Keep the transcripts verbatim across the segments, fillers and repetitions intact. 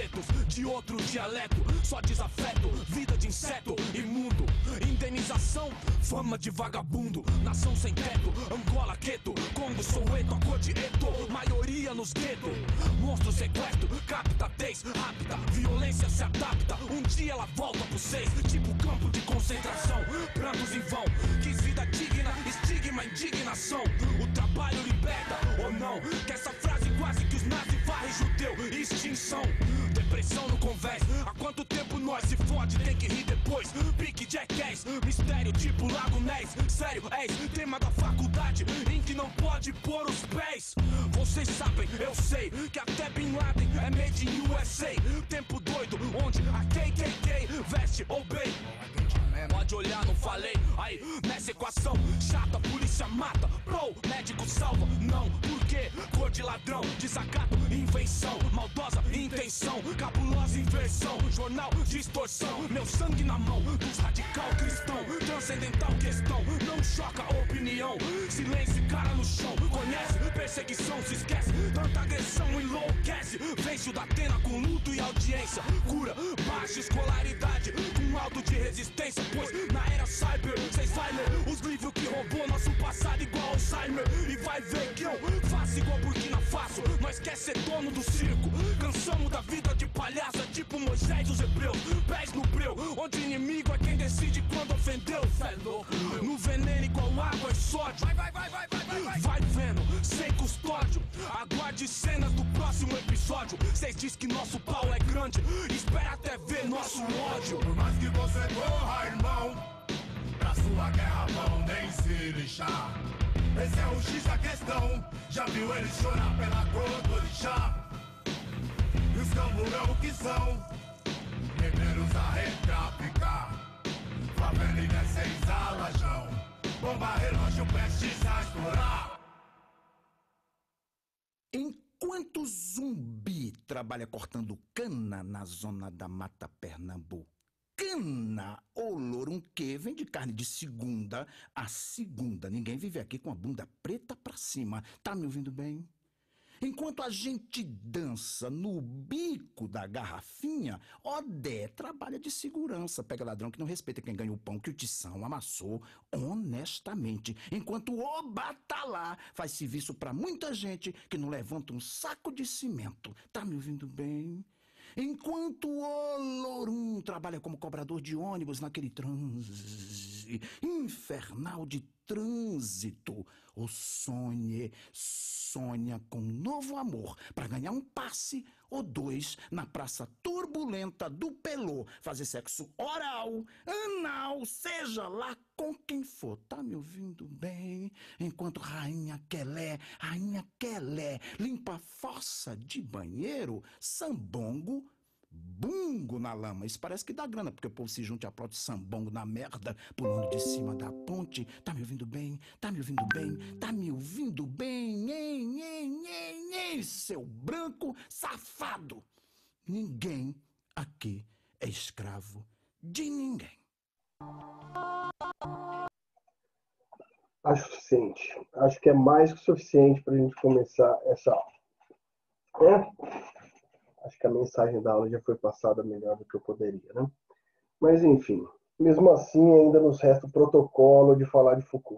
pretos de outro dialeto. Só desafeto, vida de inseto imundo. Indenização, fama de vagabundo. Nação sem teto, Angola, Queto, Congo, Soweto, a cor de Eto. Maioria nos guetos. Monstro sequestro, capta, tez, rápida. Violência se adapta, um dia ela volta pro seis. Tipo campo de concentração, prantos em vão. Quis vida digna, estigma, indignação. O trabalho liberta ou não? Que essa frase quase que os nazis varrem judeu. Extinção, depressão no convés. Há quanto tempo nós se fode, tem que rir depois. Pique Jackass, mistério tipo Lago Ness. Sério, és tema da faculdade em que não pode pôr os pés. Vocês sabem, eu sei, que até Bin Laden é made in U S A. Tempo doido, onde a K K K veste ou bem. Pode olhar, não falei. Aí, nessa equação chata, polícia mata. Pro, médico salva. Não, por quê? Cor de ladrão, desacato, invenção. Maldosa intenção, cabulosa inversão. Jornal, distorção. Meu sangue na mão dos radical cristão. Transcendental questão, não choca a opinião. Silêncio e cara no chão. Conhece? Perseguição, se esquece. Tanta agressão enlouquece. Vence o da Atena com luto e audiência. Cura, baixa escolaridade com alto de resistência. Pois na era cyber, cês vai ler os livros que roubou nosso passado igual Alzheimer. E vai ver que eu faço igual Burkina Faso. Nós quer ser dono do circo. Cansamos da vida de palhaça, tipo Moisés os hebreus. Pés no breu, onde inimigo é quem decide quando ofendeu. Cê é louco, no veneno igual água e sódio. Vai, vai, vai, vai, vai, vai, vai. Vai vendo, sem custódio. Aguarde cenas do próximo episódio. Cês diz que nosso pau é grande, espera até ver nosso ódio. Por mais que você corra, irmão, pra sua guerra vão nem se lixar. Esse é o X da questão. Já viu ele chorar pela cor do orixá? E os camburão que são guerreiros a retraficar. Favela e dezesseis alajão. Bomba relógio prestes a estourar. Enquanto Zumbi trabalha cortando cana na zona da Mata Pernambucana, o Lorunque vende carne de segunda a segunda. Ninguém vive aqui com a bunda preta pra cima. Tá me ouvindo bem? Enquanto a gente dança no bico da garrafinha, Odé trabalha de segurança. Pega ladrão que não respeita quem ganha o pão que o Tição amassou honestamente. Enquanto o Obatalá faz serviço pra muita gente que não levanta um saco de cimento. Tá me ouvindo bem? Enquanto o Lorum trabalha como cobrador de ônibus naquele transe infernal de trânsito, o Sonhe sonha com um novo amor para ganhar um passe ou dois na praça turbulenta do Pelô, fazer sexo oral, anal, seja lá com quem for. Tá me ouvindo bem? Enquanto Rainha Quelé, Rainha Quelé limpa a fossa de banheiro, sambongo, bungo na lama. Isso parece que dá grana, porque o povo se junta e aplaude sambongo na merda, pulando de cima da ponte. Tá me ouvindo bem? Tá me ouvindo bem? Tá me ouvindo bem? Hein, hein, hein, hein, seu branco safado! Ninguém aqui é escravo de ninguém. Acho suficiente. Acho que é mais que suficiente para a gente começar essa aula. É? Acho que a mensagem da aula já foi passada melhor do que eu poderia, né? Mas, enfim, mesmo assim, ainda nos resta o protocolo de falar de Foucault.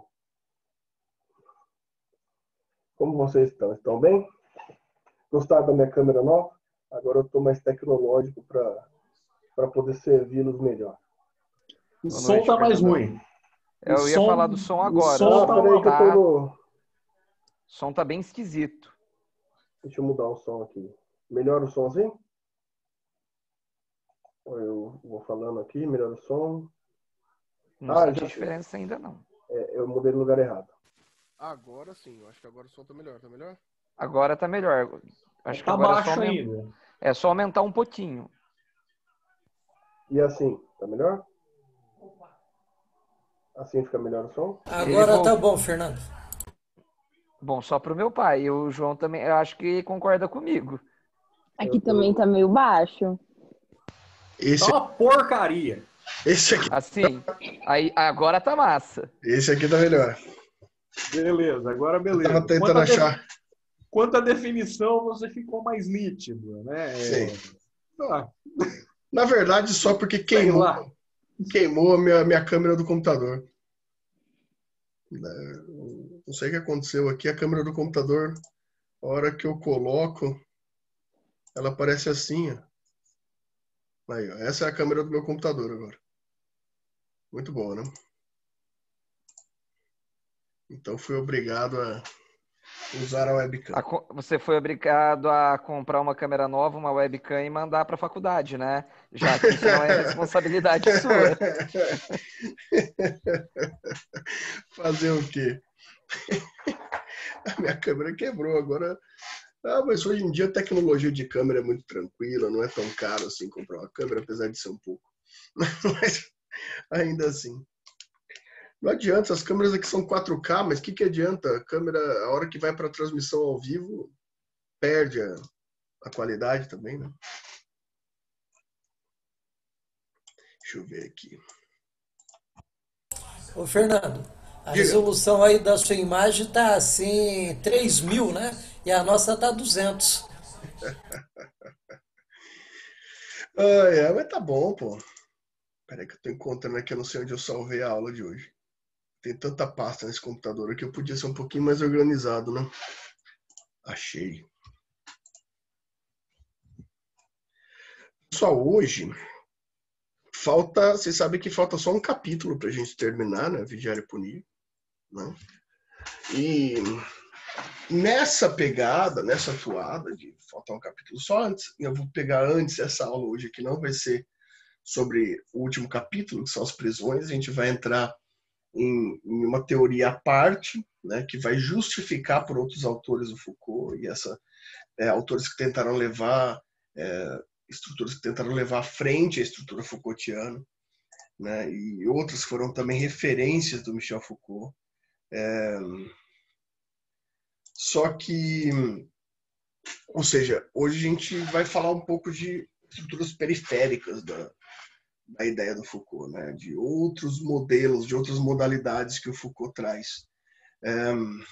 Como vocês estão? Estão bem? Gostaram da minha câmera nova? Agora eu estou mais tecnológico para poder servi-los melhor. O som está mais ruim. Eu o ia som, falar do som agora. O som o tá, som, tá... no... som tá bem esquisito. Deixa eu mudar o som aqui. Melhora o som assim? Eu vou falando aqui, melhora o som. Não ah, senti já... diferença ainda não. É, eu mudei no lugar errado. Agora sim, eu acho que agora o som tá melhor. Tá melhor? Agora tá melhor. Acho tá que agora baixo é só, ainda. é só aumentar um pouquinho. E assim, tá melhor? Assim fica melhor o som? Agora Ele... tá bom, Fernando. Bom, só pro meu pai. E o João também, eu acho que concorda comigo. Aqui também tá meio baixo. Esse... Tá uma porcaria. Esse aqui. Assim, aí, agora tá massa. Esse aqui tá melhor. Beleza, agora beleza. Eu tava tentando quanto achar. De... Quanto à definição, você ficou mais nítido, né? Sim. Ah, Na verdade, só porque sei queimou, lá. queimou a minha, minha câmera do computador. Né? Não sei o que aconteceu aqui. A câmera do computador, a hora que eu coloco, ela aparece assim, ó. Aí, ó. Essa é a câmera do meu computador agora. Muito boa, né? Então fui obrigado a usar a webcam. A co- Você foi obrigado a comprar uma câmera nova, uma webcam e mandar para a faculdade, né? Já que isso não é responsabilidade sua. Fazer o quê? A minha câmera quebrou agora. Ah, mas hoje em dia a tecnologia de câmera é muito tranquila, não é tão caro assim comprar uma câmera, apesar de ser um pouco. Mas ainda assim. Não adianta, as câmeras aqui são quatro K, mas o que, que adianta? A câmera, a hora que vai para a transmissão ao vivo, perde a, a qualidade também, né? Deixa eu ver aqui. Ô, Fernando, a Diga. resolução aí da sua imagem tá assim, três mil, né? E a nossa tá duzentos. Ah, é, mas tá bom, pô. Peraí que eu tô encontrando aqui, eu não sei onde eu salvei a aula de hoje. Tem tanta pasta nesse computador aqui, eu podia ser um pouquinho mais organizado, né? Achei. Só hoje, falta, vocês sabem que falta só um capítulo pra gente terminar, né? Vigiar e punir, né? E nessa pegada, nessa atuada de faltar um capítulo só antes, eu vou pegar antes essa aula hoje, que não vai ser sobre o último capítulo, que são as prisões, a gente vai entrar em, em uma teoria à parte, né, que vai justificar por outros autores o Foucault, e essa, é, autores que tentaram levar, é, estruturas que tentaram levar à frente a estrutura Foucaultiana, né, e outras foram também referências do Michel Foucault. É, só que, ou seja, hoje a gente vai falar um pouco de estruturas periféricas da, da ideia do Foucault, né? De outros modelos, de outras modalidades que o Foucault traz. É...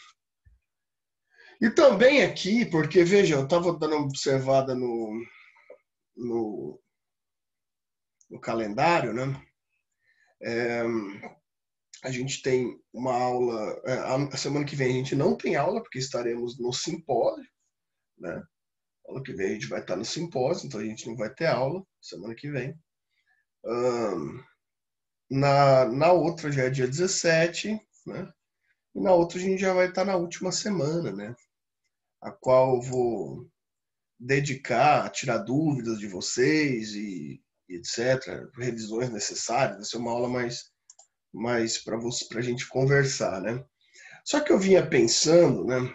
E também aqui, porque, veja, eu estava dando uma observada no, no, no calendário, né? É... A gente tem uma aula, a semana que vem a gente não tem aula, porque estaremos no simpósio, né? Ano que vem a gente vai estar no simpósio, então a gente não vai ter aula semana que vem. Um, na, na outra já é dia dezessete, né? E na outra a gente já vai estar na última semana, né? A qual eu vou dedicar a tirar dúvidas de vocês e, e etcétera. Revisões necessárias, vai ser uma aula mais, mais para a gente conversar, né? Só que eu vinha pensando, né?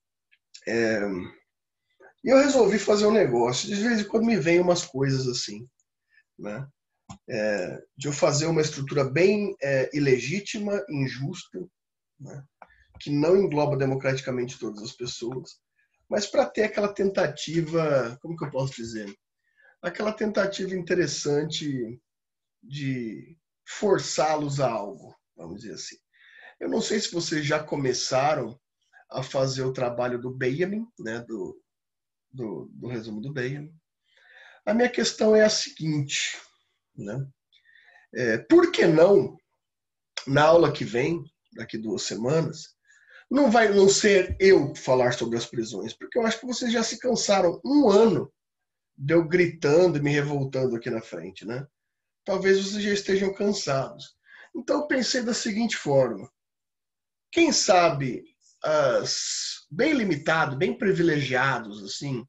É, e eu resolvi fazer um negócio. De vez em quando me vem umas coisas assim, né? É, de eu fazer uma estrutura bem é, ilegítima, injusta, né? Que não engloba democraticamente todas as pessoas, mas para ter aquela tentativa, como que eu posso dizer? Aquela tentativa interessante de forçá-los a algo, vamos dizer assim. Eu não sei se vocês já começaram a fazer o trabalho do Benjamin, né? do, do, do resumo do Benjamin. A minha questão é a seguinte, né? É, por que não, na aula que vem, daqui duas semanas, não vai não ser eu falar sobre as prisões, porque eu acho que vocês já se cansaram um ano de eu gritando e me revoltando aqui na frente, né? Talvez vocês já estejam cansados. Então eu pensei da seguinte forma, quem sabe, as, bem limitado, bem privilegiados, assim,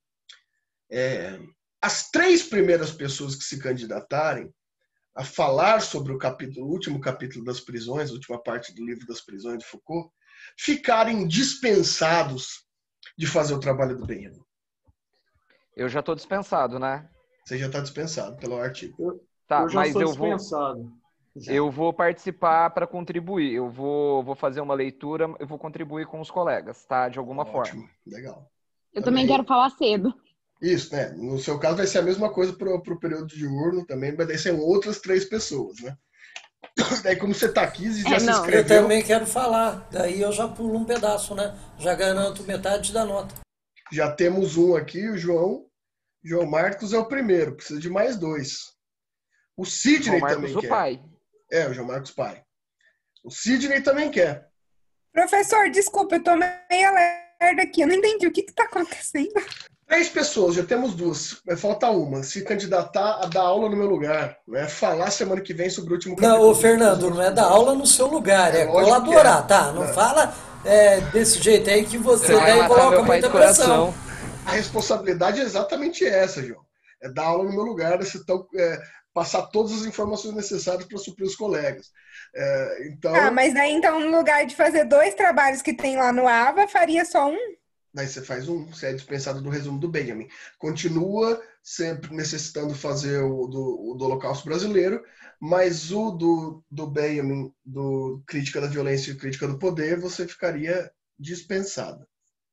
é, as três primeiras pessoas que se candidatarem a falar sobre o capítulo, o último capítulo das prisões, a última parte do livro das prisões de Foucault, ficarem dispensados de fazer o trabalho do Benjamin. Eu já estou dispensado, né? Você já está dispensado pelo artigo. Eu, Tá, eu já mas sou eu vou, dispensado. Já. eu vou participar para contribuir. Eu vou, vou fazer uma leitura, eu vou contribuir com os colegas, tá? De alguma Ótimo, forma. legal. Eu também quero falar cedo. Isso, né? No seu caso vai ser a mesma coisa para o período diurno também, mas daí são outras três pessoas, né? Daí como você está aqui, já É, se não. inscreveu. Eu também quero falar, daí eu já pulo um pedaço, né? Já garanto metade da nota. Já temos um aqui, o João, João Marcos é o primeiro, precisa de mais dois. O Sidney João Marcos, também o quer. pai. É, o João Marcos pai. O Sidney também quer. Professor, desculpa, eu tô meio alerta aqui. Eu não entendi o que que tá acontecendo. Três pessoas, já temos duas. Vai faltar uma. Se candidatar a dar aula no meu lugar. Né? Falar semana que vem sobre o último Não, capítulo. ô Fernando, não é dar aula no seu lugar, é, É lógico colaborar, que é. tá? Não Não. fala é, desse jeito aí que você Você vai daí matar coloca meu pai de muita pressão. coração. A responsabilidade é exatamente essa, João. É dar aula no meu lugar, é, então, é, passar todas as informações necessárias para suprir os colegas. É, então, Ah, mas daí então, no lugar de fazer dois trabalhos que tem lá no AVA, faria só um? daí você faz um, você é dispensado do resumo do Benjamin. Continua sempre necessitando fazer o do, o do Holocausto Brasileiro, mas o do, do Benjamin, do Crítica da Violência e Crítica do Poder, você ficaria dispensado.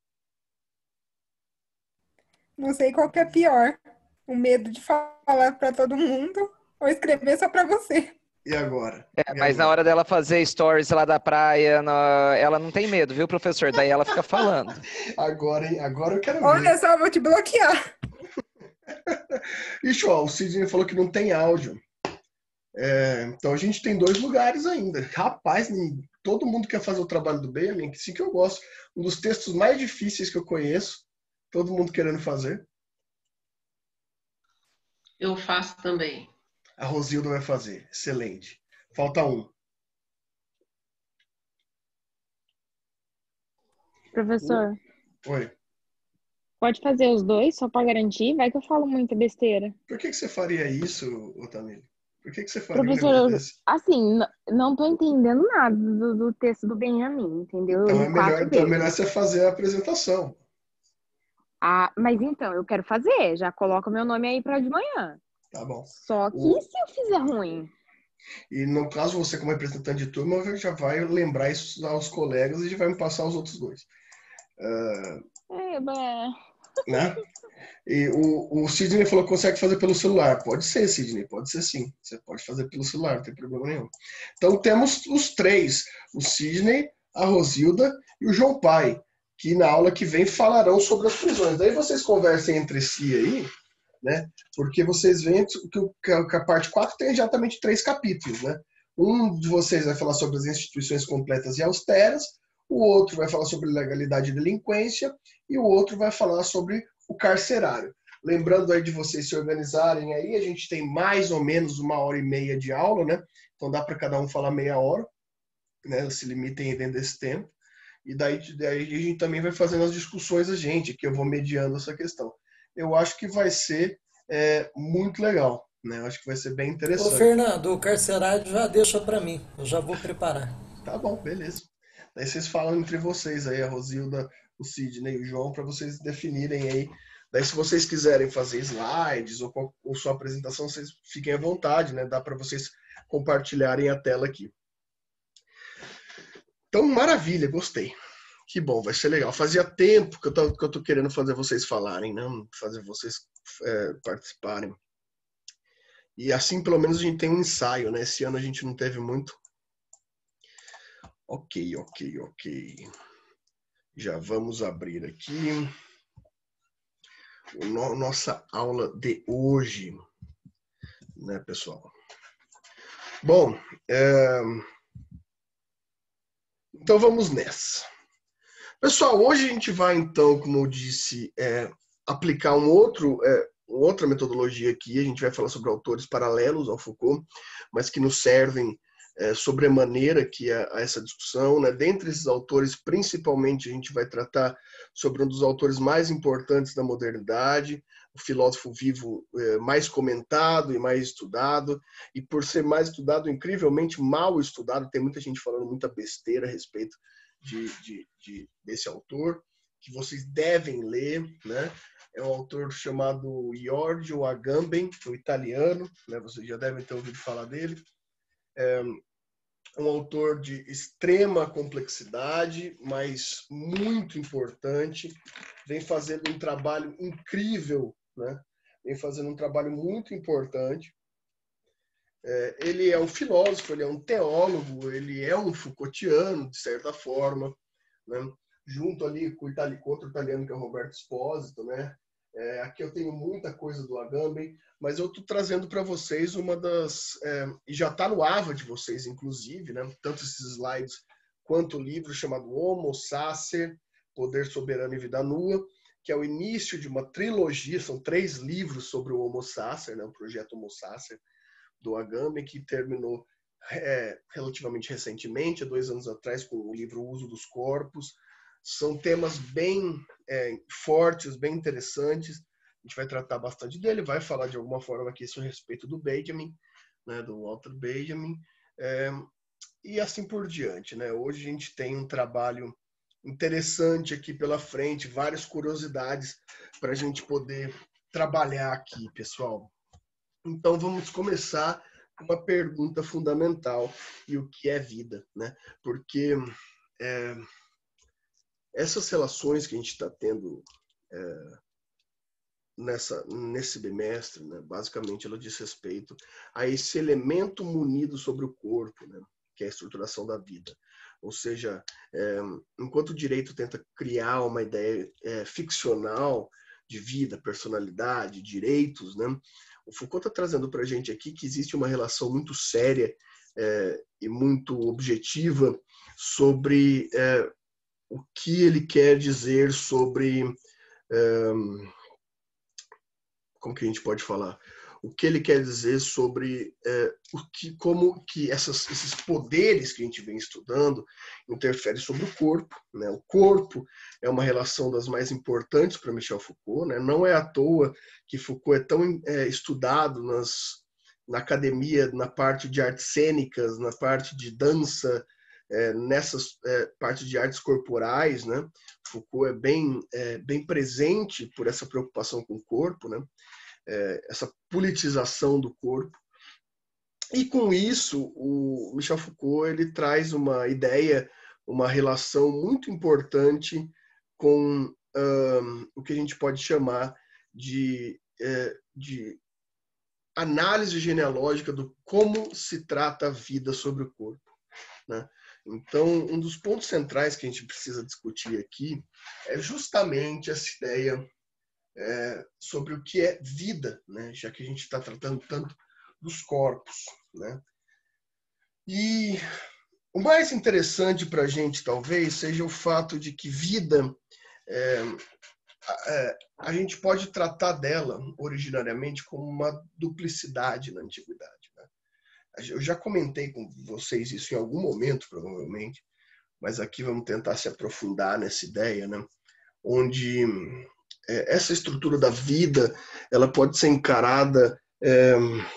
Não sei qual que é pior. O medo de falar pra todo mundo ou escrever só pra você. E agora? É, E mas agora? na hora dela fazer stories lá da praia, na- ela não tem medo, viu, professor? Daí ela fica falando. Agora, hein? Agora eu quero ver. Olha só, vou te bloquear. Ixi, ó, o Sidney falou que não tem áudio. É, então a gente tem dois lugares ainda. Rapaz, nem- todo mundo quer fazer o trabalho do Benjamin, que sim que eu gosto. Um dos textos mais difíceis que eu conheço. Todo mundo querendo fazer. Eu faço também. A Rosilda vai fazer. Excelente. Falta um. Professor, Oi. pode fazer os dois só pra garantir? Vai que eu falo muita besteira. Por que, que você faria isso, Otamir? Por que, que você faria um Professor, negócio eu, desse? assim, n- não tô entendendo nada do, do texto do Benjamin, entendeu? Eu Então é li melhor, quatro então é vezes. melhor você fazer a apresentação. Ah, mas então, eu quero fazer. Já coloca o meu nome aí pra de manhã. Tá bom. Só que O- e se eu fizer ruim? E no caso, você como representante de turma, já vai lembrar isso aos colegas e já vai me passar os outros dois. Ah, É, bah. né? E o, o Sidney falou que consegue fazer pelo celular. Pode ser, Sidney, pode ser sim. Você pode fazer pelo celular, não tem problema nenhum. Então temos os três: o Sidney, a Rosilda e o João Pai, que na aula que vem falarão sobre as prisões. Daí vocês conversem entre si aí, né? Porque vocês veem que, o- que a que a parte quatro tem exatamente três capítulos, né? Um de vocês vai falar sobre as instituições completas e austeras, o outro vai falar sobre legalidade e delinquência, e o outro vai falar sobre o carcerário. Lembrando aí de vocês se organizarem aí, a gente tem mais ou menos uma hora e meia de aula, né? Então dá para cada um falar meia hora, né? Se limitem aí dentro desse tempo. E daí, daí a gente também vai fazendo as discussões a gente, que eu vou mediando essa questão. Eu acho que vai ser é, muito legal, né? Eu acho que vai ser bem Ô interessante. Fernando, o carcerário já deixa pra mim. Eu já vou preparar. Tá bom, beleza. Daí vocês falam entre vocês aí, a Rosilda, o Sidney e o João, para vocês definirem aí. Daí se vocês quiserem fazer slides ou, qual- ou sua apresentação, vocês fiquem à vontade, né? Dá para vocês compartilharem a tela aqui. Então, maravilha, gostei. Que bom, vai ser legal. Fazia tempo que eu tô, que eu tô querendo fazer vocês falarem, né? Fazer vocês é, participarem. E assim, pelo menos, a gente tem um ensaio, né? Esse ano a gente não teve muito. Ok, ok, ok. Já vamos abrir aqui o no- nossa aula de hoje, né, pessoal? Bom, é, então vamos nessa. Pessoal, hoje a gente vai, então, como eu disse, é, aplicar um outro, é, outra metodologia aqui. A gente vai falar sobre autores paralelos ao Foucault, mas que nos servem é, sobremaneira aqui a, a essa discussão, né? Dentre esses autores, principalmente, a gente vai tratar sobre um dos autores mais importantes da modernidade, o filósofo vivo é, mais comentado e mais estudado, e por ser mais estudado, incrivelmente mal estudado, tem muita gente falando muita besteira a respeito De, de, de, desse autor, que vocês devem ler, né? É um autor chamado Giorgio Agamben, um italiano, né? Vocês já devem ter ouvido falar dele. É um autor de extrema complexidade, mas muito importante. Vem fazendo um trabalho incrível, né? Vem fazendo um trabalho muito importante. É, ele é um filósofo, ele é um teólogo, ele é um Foucaultiano, de certa forma, né? Junto ali com o, itali- com outro italiano, que é o Roberto Espósito, né? É, aqui eu tenho muita coisa do Agamben, mas eu estou trazendo para vocês uma das... É, e já está no A V A de vocês, inclusive, né? Tanto esses slides quanto o livro chamado Homo Sacer, Poder Soberano e Vida Nua, que é o início de uma trilogia, são três livros sobre o Homo Sacer, né? O projeto Homo Sacer do Agamben, que terminou é, relativamente recentemente, há dois anos atrás, com o livro O Uso dos Corpos. São temas bem é, fortes, bem interessantes. A gente vai tratar bastante dele, vai falar de alguma forma aqui a respeito do Benjamin, né, do Walter Benjamin, é, e assim por diante, né? Hoje a gente tem um trabalho interessante aqui pela frente, várias curiosidades para a gente poder trabalhar aqui, pessoal. Então vamos começar com uma pergunta fundamental, e o que é vida, né? Porque... É, essas relações que a gente está tendo é, nessa, nesse bimestre, né, basicamente ela diz respeito a esse elemento munido sobre o corpo, né, que é a estruturação da vida. Ou seja, é, enquanto o direito tenta criar uma ideia é, ficcional de vida, personalidade, direitos, né, o Foucault está trazendo para a gente aqui que existe uma relação muito séria é, e muito objetiva sobre... É, o que ele quer dizer sobre... Um, como que a gente pode falar? O que ele quer dizer sobre uh, o que, como que essas, esses poderes que a gente vem estudando interferem sobre o corpo, né? O corpo é uma relação das mais importantes para Michel Foucault, né? Não é à toa que Foucault é tão é, estudado nas, na academia, na parte de artes cênicas, na parte de dança, É, nessas é, partes de artes corporais, né? Foucault é bem, é, bem presente por essa preocupação com o corpo, né? É, essa politização do corpo. E com isso, o Michel Foucault ele traz uma ideia, uma relação muito importante com um, o que a gente pode chamar de, é, de análise genealógica do como se trata a vida sobre o corpo, né? Então, um dos pontos centrais que a gente precisa discutir aqui é justamente essa ideia é, sobre o que é vida, né? Já que a gente está tratando tanto dos corpos, né? E o mais interessante para a gente, talvez, seja o fato de que vida, é, é, a gente pode tratar dela, originariamente, como uma duplicidade na antiguidade. Eu já comentei com vocês isso em algum momento, provavelmente, mas aqui vamos tentar se aprofundar nessa ideia, né? Onde é, essa estrutura da vida ela pode ser encarada é,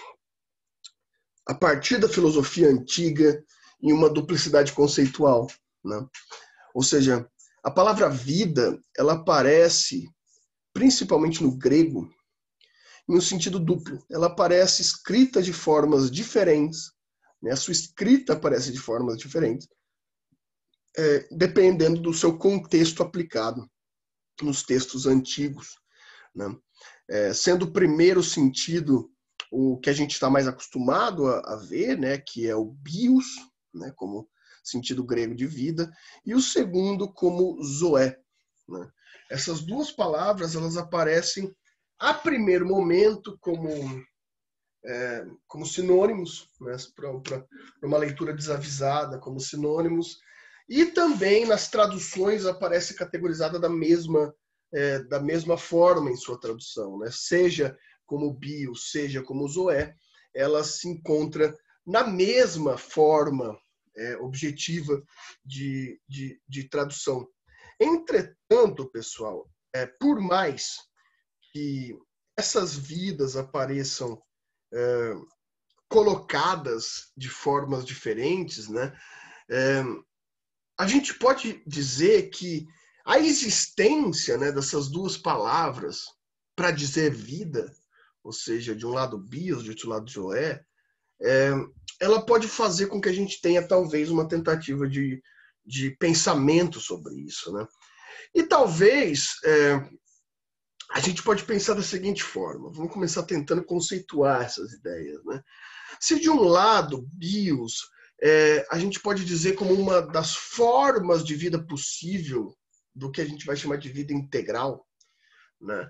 a partir da filosofia antiga em uma duplicidade conceitual, né? Ou seja, a palavra vida ela aparece principalmente no grego em um sentido duplo. Ela aparece escrita de formas diferentes, né? A sua escrita aparece de formas diferentes, é, dependendo do seu contexto aplicado nos textos antigos, né? É, sendo o primeiro sentido o que a gente está mais acostumado a, a ver, né? Que é o bios, né? Como sentido grego de vida, e o segundo como zoé, né? Essas duas palavras elas aparecem a primeiro momento como, é, como sinônimos, né, para uma leitura desavisada, como sinônimos, e também nas traduções aparece categorizada da mesma, é, da mesma forma em sua tradução, né? Seja como bio, seja como zoé, ela se encontra na mesma forma é, objetiva de, de, de tradução. Entretanto, pessoal, é, por mais que essas vidas apareçam é, colocadas de formas diferentes, né? É, a gente pode dizer que a existência, né, dessas duas palavras para dizer vida, ou seja, de um lado bios, de outro lado zoé, é, ela pode fazer com que a gente tenha talvez uma tentativa de, de pensamento sobre isso, né? E talvez é, a gente pode pensar da seguinte forma, vamos começar tentando conceituar essas ideias, né? Se de um lado, bios, é, a gente pode dizer como uma das formas de vida possível do que a gente vai chamar de vida integral, né?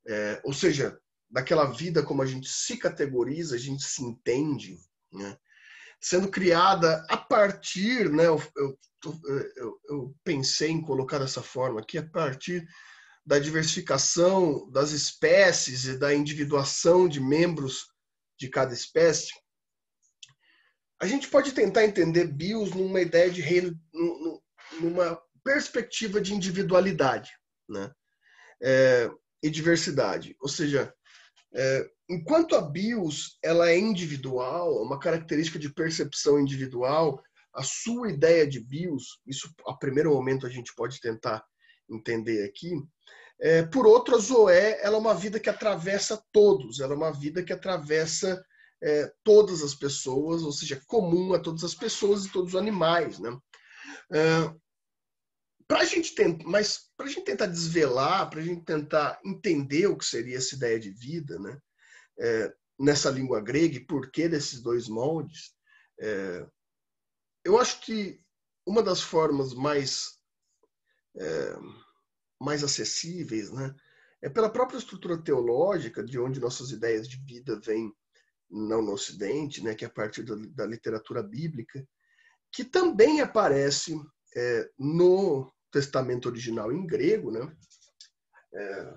é, ou seja, daquela vida como a gente se categoriza, a gente se entende, né? Sendo criada a partir, né, eu, eu, eu, eu pensei em colocar dessa forma aqui, a partir da diversificação das espécies e da individuação de membros de cada espécie, a gente pode tentar entender bios numa ideia de reino, numa perspectiva de individualidade, né? É, e diversidade. Ou seja, é, enquanto a bios ela é individual, uma característica de percepção individual, a sua ideia de bios, isso a primeiro momento a gente pode tentar entender aqui. É, por outro, a Zoé ela é uma vida que atravessa todos, ela é uma vida que atravessa é, todas as pessoas, ou seja, comum a todas as pessoas e todos os animais, né? É, para a gente tentar, mas para a gente tentar desvelar, para a gente tentar entender o que seria essa ideia de vida, né? É, nessa língua grega e por que desses dois moldes, é, eu acho que uma das formas mais é, mais acessíveis, né, é pela própria estrutura teológica de onde nossas ideias de vida vêm, não no Ocidente, né, que é a partir da, da literatura bíblica, que também aparece é, no Testamento original em grego, né, é,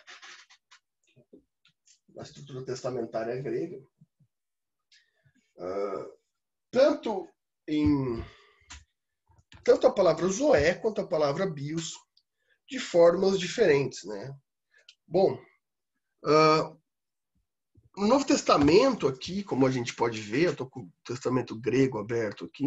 a estrutura testamentária grega, uh, tanto em tanto a palavra zoé quanto a palavra bios, de formas diferentes, né? Bom, uh, no Novo Testamento aqui, como a gente pode ver, eu estou com o Testamento grego aberto aqui,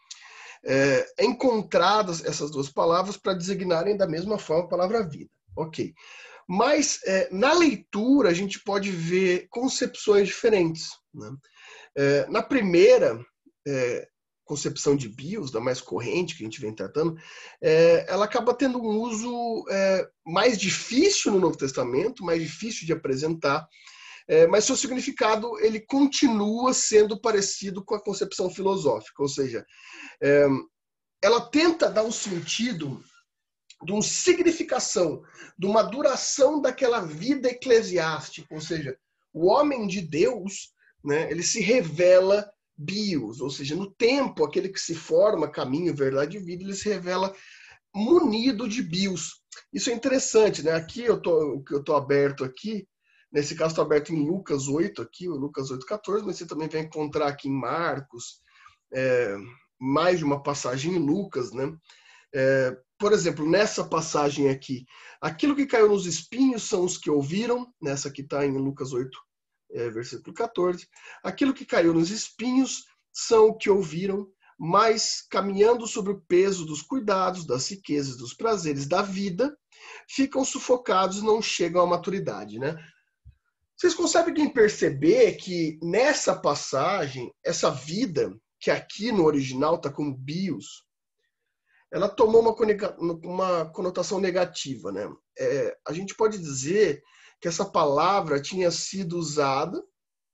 é, é encontradas essas duas palavras para designarem da mesma forma a palavra vida. Ok. Mas é, na leitura a gente pode ver concepções diferentes, né? É, na primeira é, concepção de bios, da mais corrente que a gente vem tratando, é, ela acaba tendo um uso é, mais difícil no Novo Testamento, mais difícil de apresentar, é, mas seu significado ele continua sendo parecido com a concepção filosófica, ou seja, é, ela tenta dar um sentido de uma significação, de uma duração daquela vida eclesiástica, ou seja, o homem de Deus, né, ele se revela bios, ou seja, no tempo, aquele que se forma, caminho, verdade e vida, ele se revela munido de bios. Isso é interessante, né? Aqui eu tô, eu tô aberto aqui, nesse caso estou aberto em Lucas oito, aqui, o Lucas oito, quatorze, mas você também vai encontrar aqui em Marcos, é, mais de uma passagem em Lucas, né? É, por exemplo, nessa passagem aqui, aquilo que caiu nos espinhos são os que ouviram, nessa que está em Lucas oito, é, versículo quatorze, aquilo que caiu nos espinhos são o que ouviram, mas caminhando sobre o peso dos cuidados, das riquezas, dos prazeres da vida, ficam sufocados e não chegam à maturidade, né? Vocês conseguem perceber que nessa passagem, essa vida, que aqui no original está como bios, ela tomou uma, uma conotação negativa, né? É, a gente pode dizer que essa palavra tinha sido usada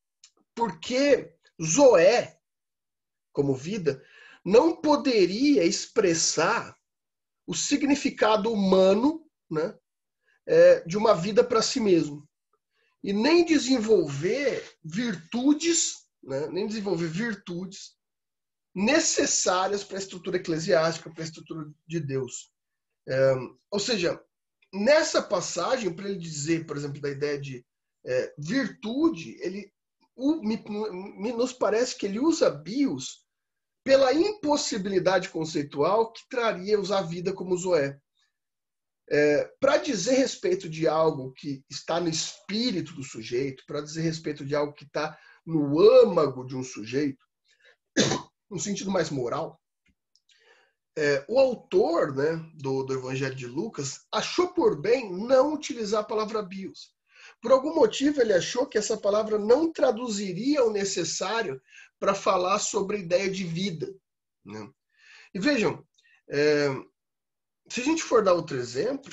porque zoé, como vida, não poderia expressar o significado humano, né, é, de uma vida para si mesmo. E nem desenvolver virtudes, né, nem desenvolver virtudes necessárias para a estrutura eclesiástica, para a estrutura de Deus. É, ou seja, nessa passagem, para ele dizer, por exemplo, da ideia de é, virtude, ele o, me, me, nos parece que ele usa bios pela impossibilidade conceitual que traria usar a vida como zoé. É, para dizer respeito de algo que está no espírito do sujeito, para dizer respeito de algo que está no âmago de um sujeito, no sentido mais moral, é, o autor, né, do, do Evangelho de Lucas achou por bem não utilizar a palavra bios. Por algum motivo ele achou que essa palavra não traduziria o necessário para falar sobre a ideia de vida, né? E vejam, é, se a gente for dar outro exemplo,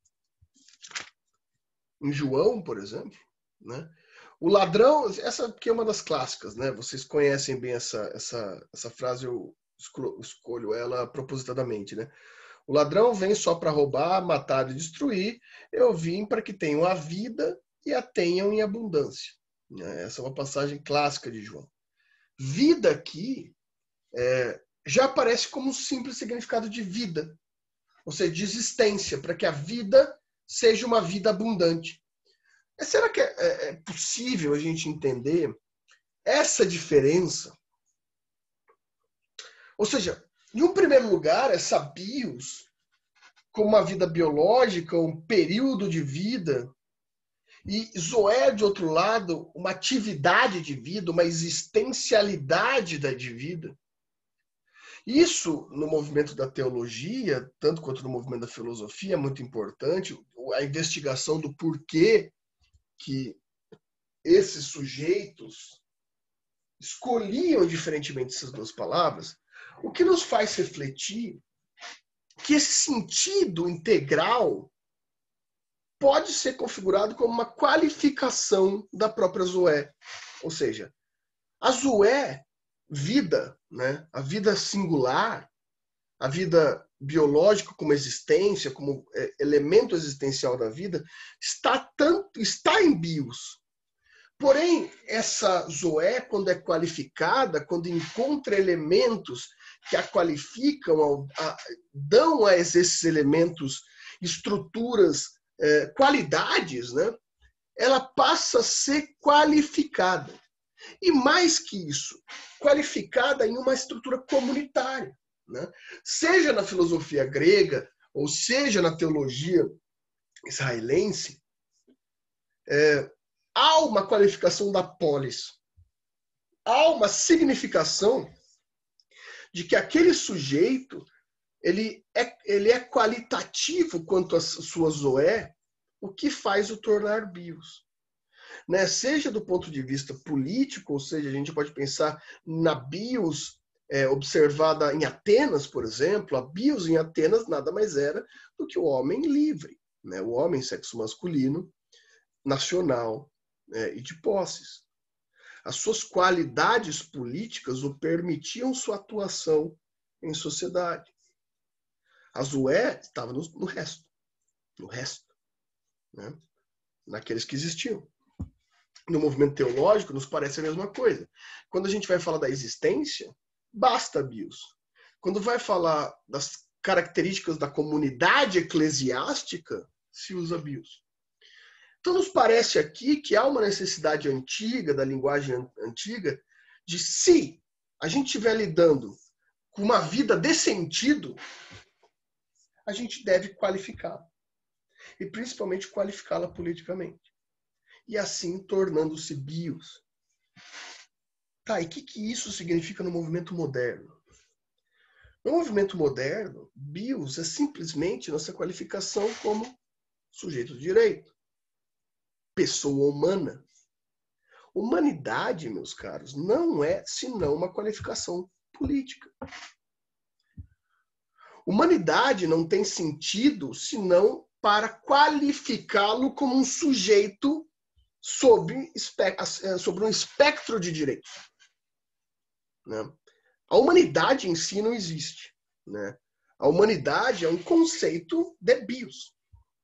em João, por exemplo, né, o ladrão, essa aqui é uma das clássicas, né? Vocês conhecem bem essa, essa, essa frase, eu escolho ela propositadamente, né? O ladrão vem só para roubar, matar e destruir. Eu vim para que tenham a vida e a tenham em abundância. Essa é uma passagem clássica de João. Vida aqui é, já aparece como um simples significado de vida, ou seja, de existência, para que a vida seja uma vida abundante. Será que é, é possível a gente entender essa diferença? Ou seja, em um primeiro lugar, essa bios, como uma vida biológica, um período de vida, e zoé, de outro lado, uma atividade de vida, uma existencialidade da de vida. Isso, no movimento da teologia, tanto quanto no movimento da filosofia, é muito importante, a investigação do porquê que esses sujeitos escolhiam diferentemente essas duas palavras, o que nos faz refletir que esse sentido integral pode ser configurado como uma qualificação da própria zoé. Ou seja, a zoé, vida, né, a vida singular, a vida biológica como existência, como é, elemento existencial da vida, está, tanto, está em bios. Porém, essa zoé, quando é qualificada, quando encontra elementos que a qualificam, a, a, dão a esses elementos estruturas, é, qualidades, né? Ela passa a ser qualificada. E mais que isso, qualificada em uma estrutura comunitária, né? Seja na filosofia grega, ou seja na teologia israelense, é, há uma qualificação da polis. Há uma significação de que aquele sujeito ele é, ele é qualitativo quanto à sua zoé, o que faz o tornar bios. Né? Seja do ponto de vista político, ou seja, a gente pode pensar na bios é, observada em Atenas, por exemplo. A bios em Atenas nada mais era do que o homem livre, né? O homem sexo masculino, nacional, é, e de posses. As suas qualidades políticas o permitiam sua atuação em sociedade. A zoé estava no, no resto, no resto, né? Naqueles que existiam. No movimento teológico, nos parece a mesma coisa. Quando a gente vai falar da existência, basta bios. Quando vai falar das características da comunidade eclesiástica, se usa bios. Então, nos parece aqui que há uma necessidade antiga, da linguagem antiga, de se a gente estiver lidando com uma vida de sentido, a gente deve qualificá-la. E principalmente qualificá-la politicamente. E assim tornando-se bios. Tá, e o que, que isso significa no movimento moderno? No movimento moderno, bios é simplesmente nossa qualificação como sujeito de direito. Pessoa humana. Humanidade, meus caros, não é senão uma qualificação política. Humanidade não tem sentido senão para qualificá-lo como um sujeito sobre, sobre um espectro de direitos. Né? A humanidade em si não existe. Né? A humanidade é um conceito de bios.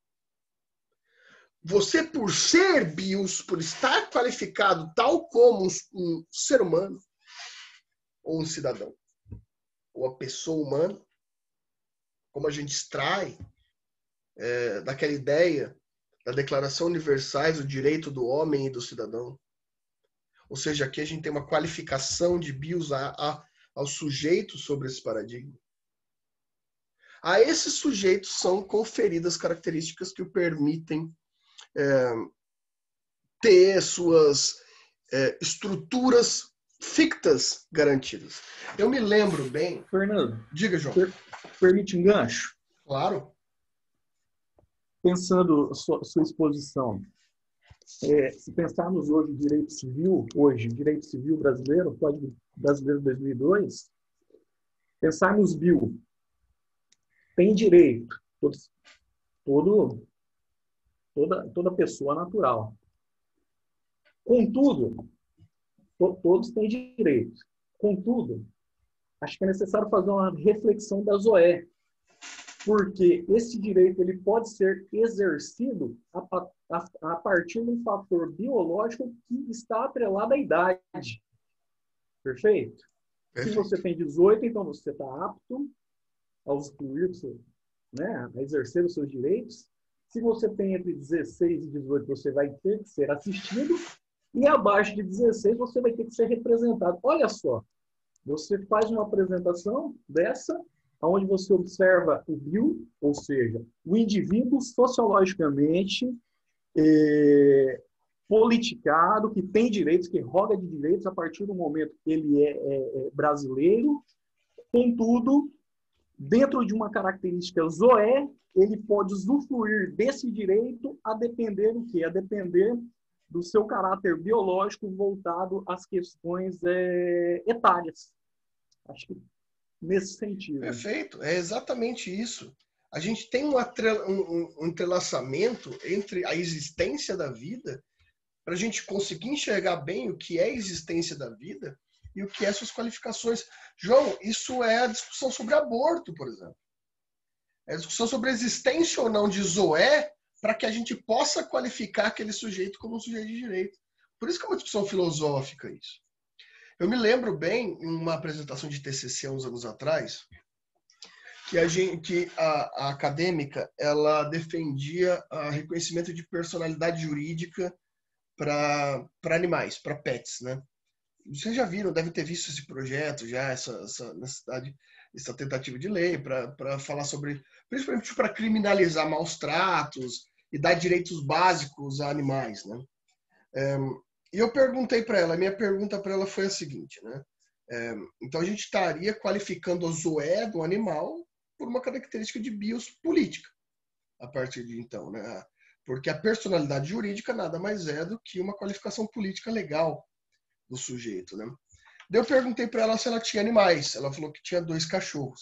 Você, por ser bios, por estar qualificado tal como um, um ser humano, ou um cidadão, ou a pessoa humana, como a gente extrai é, daquela ideia da Declaração Universal do Direito do Homem e do Cidadão. Ou seja, aqui a gente tem uma qualificação de bios a, a, ao sujeito sobre esse paradigma. A esses sujeitos são conferidas características que o permitem É, ter suas é, estruturas fictas garantidas. Eu me lembro bem... Fernando. Diga, João. Per permite um gancho? Claro. Pensando a sua, sua exposição, é, se pensarmos hoje o direito civil, hoje, o direito civil brasileiro, Código Brasileiro de dois mil e dois, pensarmos bio, tem direito, todo, todo Toda, toda pessoa natural. Contudo, to, todos têm direito. Contudo, acho que é necessário fazer uma reflexão da zoé. porque esse direito ele pode ser exercido a, a, a partir de um fator biológico que está atrelado à idade. Perfeito? Perfeito. Se você tem dezoito, então você está apto a usufruir, né, a exercer os seus direitos. Se você tem entre dezesseis e dezoito, você vai ter que ser assistido. E abaixo de dezesseis, você vai ter que ser representado. Olha só, você faz uma apresentação dessa, onde você observa o bio, ou seja, o indivíduo sociologicamente é, politicado, que tem direitos, que roga de direitos a partir do momento que ele é, é, é brasileiro. Contudo, dentro de uma característica zoé, ele pode usufruir desse direito a depender do quê? A depender do seu caráter biológico voltado às questões é, etárias. Acho que nesse sentido. Perfeito, é exatamente isso. A gente tem um, um, um entrelaçamento entre a existência da vida, para a gente conseguir enxergar bem o que é a existência da vida e o que é suas qualificações. João, isso é a discussão sobre aborto, por exemplo. É a discussão sobre a existência ou não de zoé, para que a gente possa qualificar aquele sujeito como um sujeito de direito. Por isso que é uma discussão filosófica isso. Eu me lembro bem, em uma apresentação de T C C uns anos atrás, que a, gente, que a, a acadêmica ela defendia o reconhecimento de personalidade jurídica para animais, para pets, né? Vocês já viram, devem ter visto esse projeto já, essa, essa necessidade, essa tentativa de lei para falar sobre, principalmente para criminalizar maus tratos e dar direitos básicos a animais, né? É, e eu perguntei para ela, a minha pergunta para ela foi a seguinte, né? É, então a gente estaria qualificando o zoé do animal por uma característica de bios política, a partir de então, né? Porque a personalidade jurídica nada mais é do que uma qualificação política legal do sujeito, né? Daí eu perguntei para ela se ela tinha animais. Ela falou que tinha dois cachorros.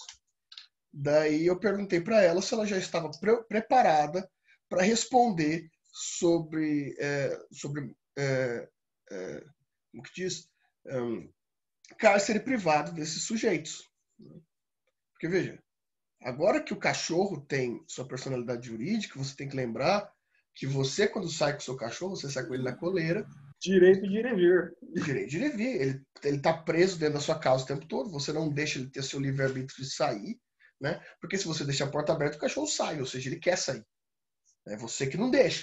Daí eu perguntei para ela se ela já estava pre preparada para responder sobre, é, sobre é, é, como que diz? Um, cárcere privado desses sujeitos. Porque, veja, agora que o cachorro tem sua personalidade jurídica, você tem que lembrar que você, quando sai com o seu cachorro, você sai com ele na coleira. Direito de ir e vir. Direito de ir e vir. Ele, ele tá preso dentro da sua casa o tempo todo, você não deixa ele ter seu livre-arbítrio de sair, né? Porque se você deixar a porta aberta, o cachorro sai, ou seja, ele quer sair. É você que não deixa.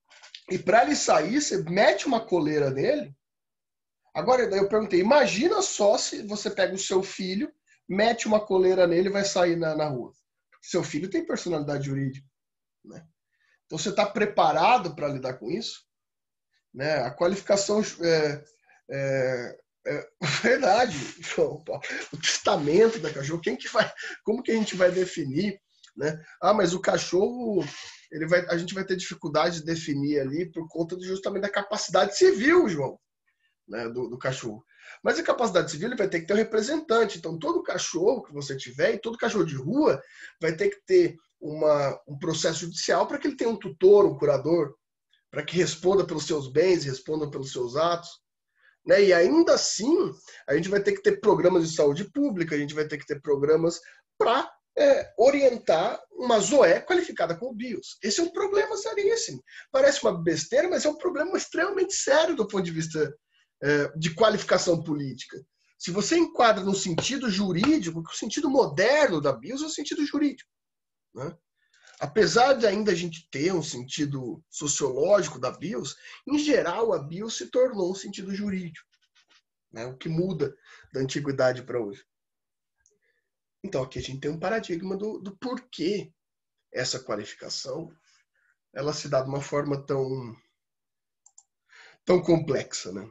E para ele sair, você mete uma coleira nele. Agora, daí eu perguntei, imagina só se você pega o seu filho, mete uma coleira nele e vai sair na, na rua. Seu filho tem personalidade jurídica, né? Então, você está preparado para lidar com isso? Né? A qualificação é, é, é verdade, João Paulo. O testamento da cachorro, quem que vai, como que a gente vai definir? Né? Ah, mas o cachorro, ele vai, a gente vai ter dificuldade de definir ali por conta de, justamente da capacidade civil, João, né? do, do cachorro. Mas a capacidade civil ele vai ter que ter um representante. Então, todo cachorro que você tiver, e todo cachorro de rua, vai ter que ter uma, um processo judicial para que ele tenha um tutor, um curador, para que responda pelos seus bens, responda pelos seus atos. Né? E ainda assim, a gente vai ter que ter programas de saúde pública, a gente vai ter que ter programas para é, orientar uma zoé qualificada com bios. Esse é um problema seríssimo. Parece uma besteira, mas é um problema extremamente sério do ponto de vista é, de qualificação política. Se você enquadra no sentido jurídico, que o sentido moderno da bios é o sentido jurídico. Né? Apesar de ainda a gente ter um sentido sociológico da bios, em geral a bios se tornou um sentido jurídico, né? O que muda da antiguidade para hoje. Então aqui a gente tem um paradigma do, do porquê essa qualificação ela se dá de uma forma tão, tão complexa, né?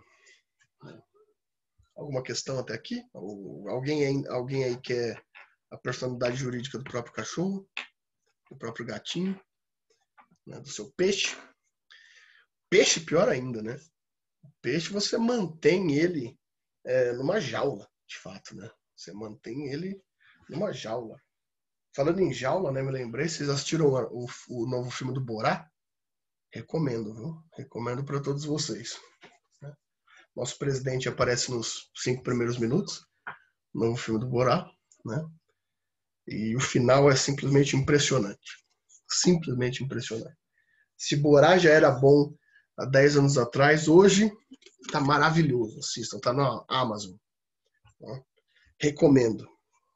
Alguma questão até aqui? Alguém aí, alguém aí quer a personalidade jurídica do próprio cachorro? Do próprio gatinho, né, do seu peixe. Peixe, pior ainda, né? O peixe você mantém ele é, numa jaula, de fato, né? Você mantém ele numa jaula. Falando em jaula, né? Me lembrei, vocês assistiram o, o novo filme do Borá? Recomendo, viu? Recomendo para todos vocês. Nosso presidente aparece nos cinco primeiros minutos, no novo filme do Borá, né? E o final é simplesmente impressionante. Simplesmente impressionante. Se Borá já era bom há dez anos atrás, hoje está maravilhoso. Assistam, está na Amazon. Tá? Recomendo.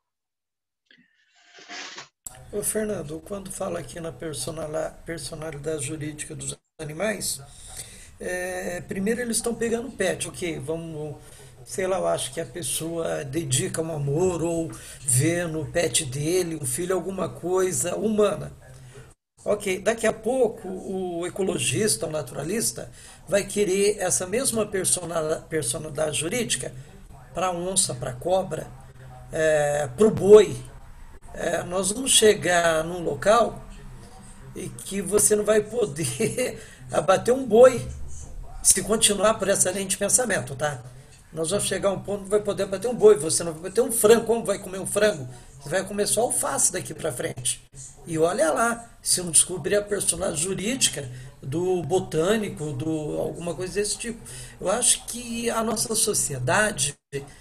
Ô, Fernando, quando fala aqui na personala- personalidade jurídica dos animais, é, primeiro eles estão pegando pet, ok, vamos, sei lá, eu acho que a pessoa dedica um amor ou vê no pet dele, um filho, alguma coisa humana. Ok, daqui a pouco o ecologista, o naturalista, vai querer essa mesma persona- personalidade jurídica para a onça, para a cobra, para o boi. É, nós vamos chegar num local e que você não vai poder abater um boi se continuar por essa linha de pensamento, tá? Nós vamos chegar a um ponto que vai poder bater um boi, você não vai bater um frango. Como vai comer um frango? Você vai comer só alface daqui para frente. E olha lá, se não descobrir a personalidade jurídica do botânico, do alguma coisa desse tipo. Eu acho que a nossa sociedade,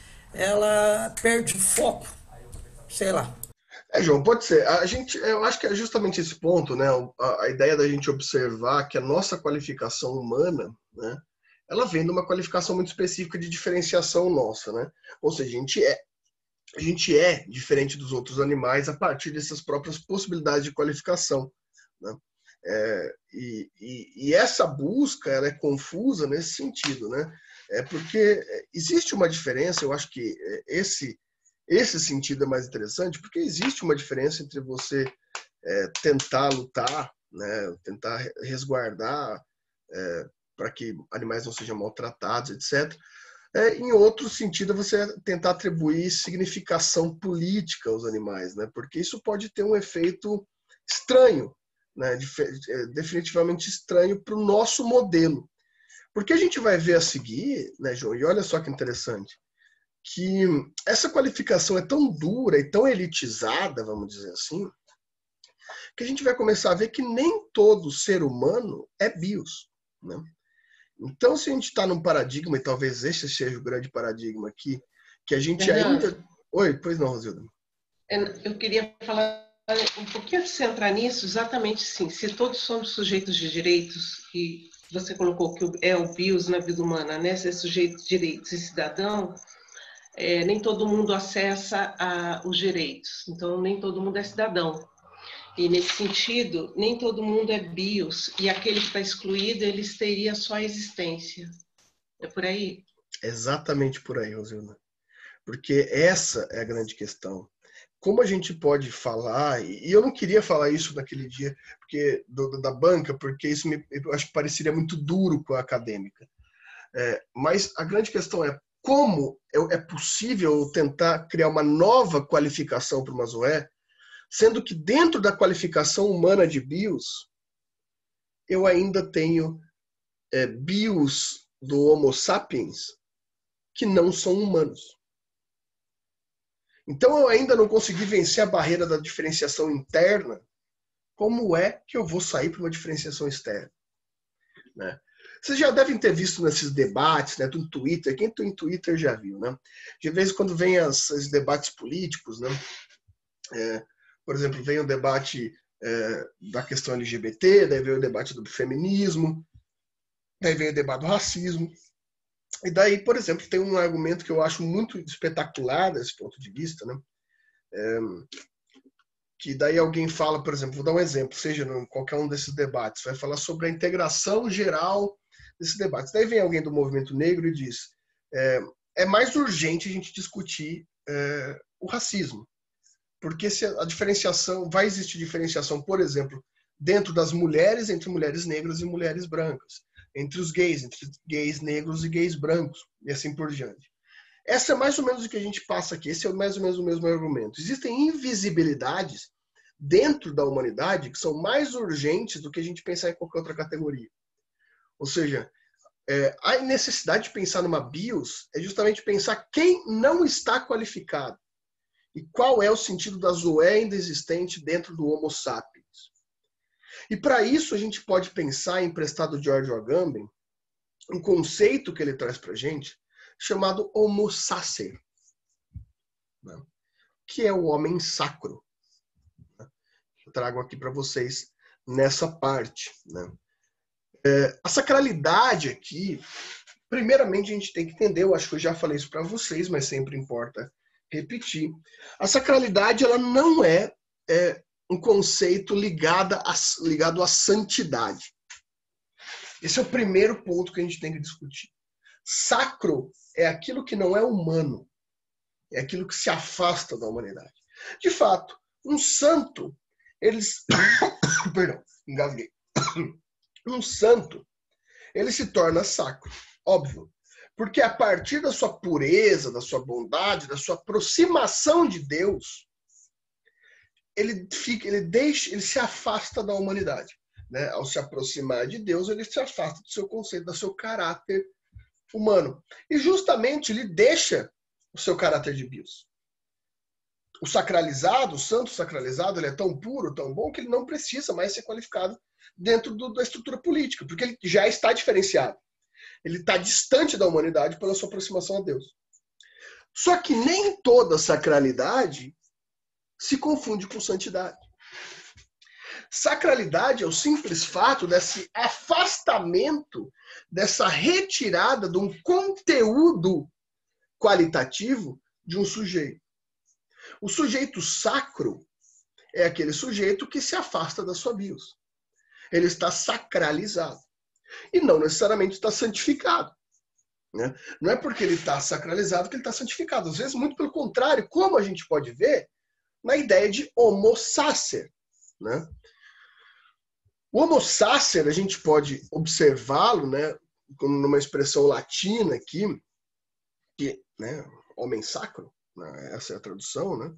ela perde o foco, sei lá. É, João, pode ser. A gente, eu acho que é justamente esse ponto, né? A, a ideia da gente observar que a nossa qualificação humana, né? Ela vem de uma qualificação muito específica de diferenciação nossa, né? Ou seja, a gente é, a gente é diferente dos outros animais a partir dessas próprias possibilidades de qualificação, né? É, e, e, e essa busca, ela é confusa nesse sentido, né? É porque existe uma diferença, eu acho que esse Esse sentido é mais interessante, porque existe uma diferença entre você é, tentar lutar, né, tentar resguardar é, para que animais não sejam maltratados, etcétera. É, em outro sentido, você tentar atribuir significação política aos animais, né, porque isso pode ter um efeito estranho, né, definitivamente estranho para o nosso modelo. Porque a gente vai ver a seguir, né, João, e olha só que interessante, que essa qualificação é tão dura e tão elitizada, vamos dizer assim, que a gente vai começar a ver que nem todo ser humano é bios, né? Então, se a gente está num paradigma, e talvez este seja o grande paradigma aqui, que a gente Fernando, ainda... Oi, pois não, Rosilda. eu queria falar um pouquinho, centrar nisso, exatamente sim. Se todos somos sujeitos de direitos, e você colocou que é o bios na vida humana, né? Ser sujeito de direitos e cidadão, É, nem todo mundo acessa a, os direitos, então nem todo mundo é cidadão. E nesse sentido, nem todo mundo é bios, e aquele que está excluído, eles teria só a existência. É por aí? Exatamente por aí, Rosilda. Porque essa é a grande questão. Como a gente pode falar, e eu não queria falar isso naquele dia porque do, da banca, porque isso me, eu acho que pareceria muito duro com a acadêmica. É, mas a grande questão é como é possível tentar criar uma nova qualificação para uma zoé, sendo que dentro da qualificação humana de bios, eu ainda tenho é, bios do Homo sapiens que não são humanos. Então eu ainda não consegui vencer a barreira da diferenciação interna. Como é que eu vou sair para uma diferenciação externa? Né? Vocês já devem ter visto nesses debates, né, do Twitter, quem tem Twitter já viu, né? De vez em quando vem as, os debates políticos, né? É, por exemplo, vem o debate é, da questão L G B T, daí vem o debate do feminismo, daí vem o debate do racismo. E daí, por exemplo, tem um argumento que eu acho muito espetacular desse ponto de vista, né? É, que daí alguém fala, por exemplo, vou dar um exemplo, seja em qualquer um desses debates, vai falar sobre a integração geral desses debates. Daí vem alguém do movimento negro e diz, é, é mais urgente a gente discutir é, o racismo, porque se a diferenciação, vai existir diferenciação, por exemplo, dentro das mulheres, entre mulheres negras e mulheres brancas, entre os gays, entre gays negros e gays brancos, e assim por diante. Essa é mais ou menos o que a gente passa aqui, esse é mais ou menos o mesmo argumento. Existem invisibilidades dentro da humanidade que são mais urgentes do que a gente pensar em qualquer outra categoria. Ou seja, é, a necessidade de pensar numa bios é justamente pensar quem não está qualificado e qual é o sentido da zoé ainda existente dentro do Homo sapiens. E para isso a gente pode pensar, emprestado de George Agamben, um conceito que ele traz para a gente, chamado Homo sacer, né? Que é o homem sacro. trago aqui para vocês nessa parte, né? É, a sacralidade aqui, primeiramente a gente tem que entender, eu acho que eu já falei isso para vocês, mas sempre importa repetir. A sacralidade, ela não é, é um conceito ligado à, ligado à santidade. Esse é o primeiro ponto que a gente tem que discutir. Sacro é aquilo que não é humano, é aquilo que se afasta da humanidade. De fato, um santo, eles... Perdão, engasguei. Um santo, ele se torna sacro, óbvio. Porque a partir da sua pureza, da sua bondade, da sua aproximação de Deus, ele, fica, ele, deixa, ele se afasta da humanidade. Né? Ao se aproximar de Deus, ele se afasta do seu conceito, do seu caráter humano. E justamente ele deixa o seu caráter de bios. O sacralizado, o santo sacralizado, ele é tão puro, tão bom, que ele não precisa mais ser qualificado dentro do, da estrutura política, porque ele já está diferenciado. Ele está distante da humanidade pela sua aproximação a Deus. Só que nem toda sacralidade se confunde com santidade. Sacralidade é o simples fato desse afastamento, dessa retirada de um conteúdo qualitativo de um sujeito. O sujeito sacro é aquele sujeito que se afasta da sua bios. Ele está sacralizado. E não necessariamente está santificado. Né? Não é porque ele está sacralizado que ele está santificado. Às vezes, muito pelo contrário, como a gente pode ver na ideia de homo sacer. Né? O homo sacer, a gente pode observá-lo, né, numa expressão latina aqui, que, né, homem sacro, né, essa é a tradução, né,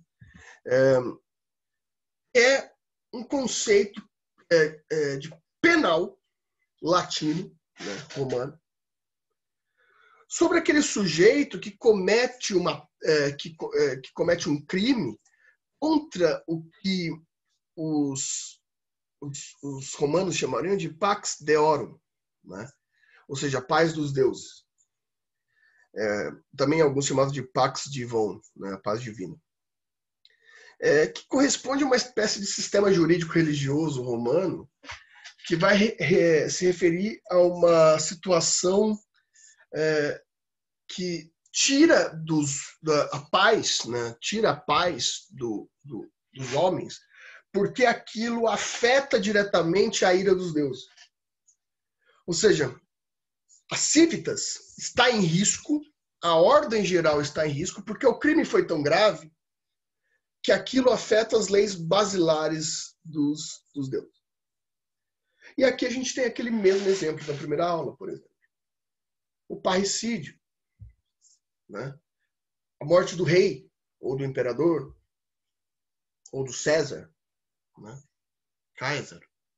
é, é um conceito é, é, de penal latino, né, romano, sobre aquele sujeito que comete, uma, é, que, é, que comete um crime contra o que os, os, os romanos chamariam de pax deorum, né? Ou seja, a paz dos deuses. É, também alguns chamados de pax divon, né? A paz divina. É, que corresponde a uma espécie de sistema jurídico religioso romano que vai re, re, se referir a uma situação é, que tira dos, da, a paz, né? Tira a paz do, do, dos homens, porque aquilo afeta diretamente a ira dos deuses. Ou seja, a civitas está em risco, a ordem geral está em risco, porque o crime foi tão grave que aquilo afeta as leis basilares dos, dos deuses. E aqui a gente tem aquele mesmo exemplo da primeira aula, por exemplo. O parricídio, né? A morte do rei, ou do imperador, ou do César, né? Kaiser.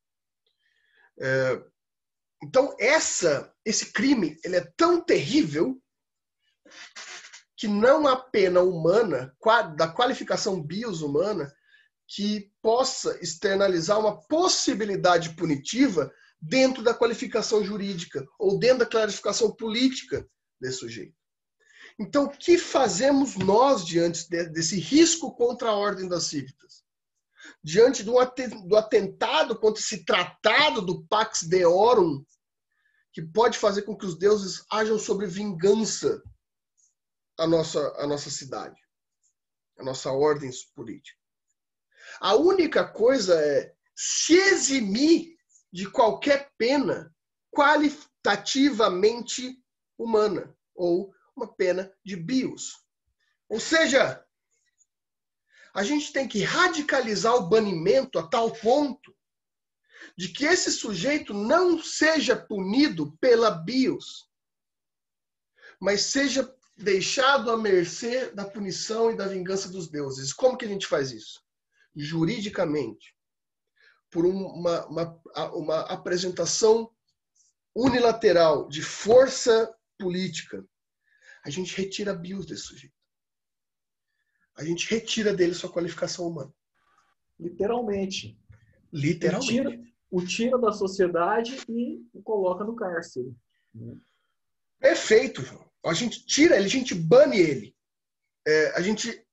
É, então, essa, esse crime ele é tão terrível que não há pena humana, da qualificação bios humana, que possa externalizar uma possibilidade punitiva dentro da qualificação jurídica ou dentro da clarificação política desse sujeito. Então, o que fazemos nós diante desse risco contra a ordem das civitas? Diante do atentado contra esse tratado do Pax Deorum, que pode fazer com que os deuses ajam sobre vingança a nossa, a nossa cidade, a nossa ordem política. A única coisa é se eximir de qualquer pena qualitativamente humana, ou uma pena de bios. Ou seja, a gente tem que radicalizar o banimento a tal ponto de que esse sujeito não seja punido pela bios, mas seja deixado à mercê da punição e da vingança dos deuses. Como que a gente faz isso? Juridicamente, por uma, uma, uma apresentação unilateral de força política, a gente retira a bios desse sujeito. A gente retira dele sua qualificação humana. Literalmente. Literalmente. O tira, o tira da sociedade e o coloca no cárcere. Perfeito, João. A gente tira ele, a gente bane ele. É, a gente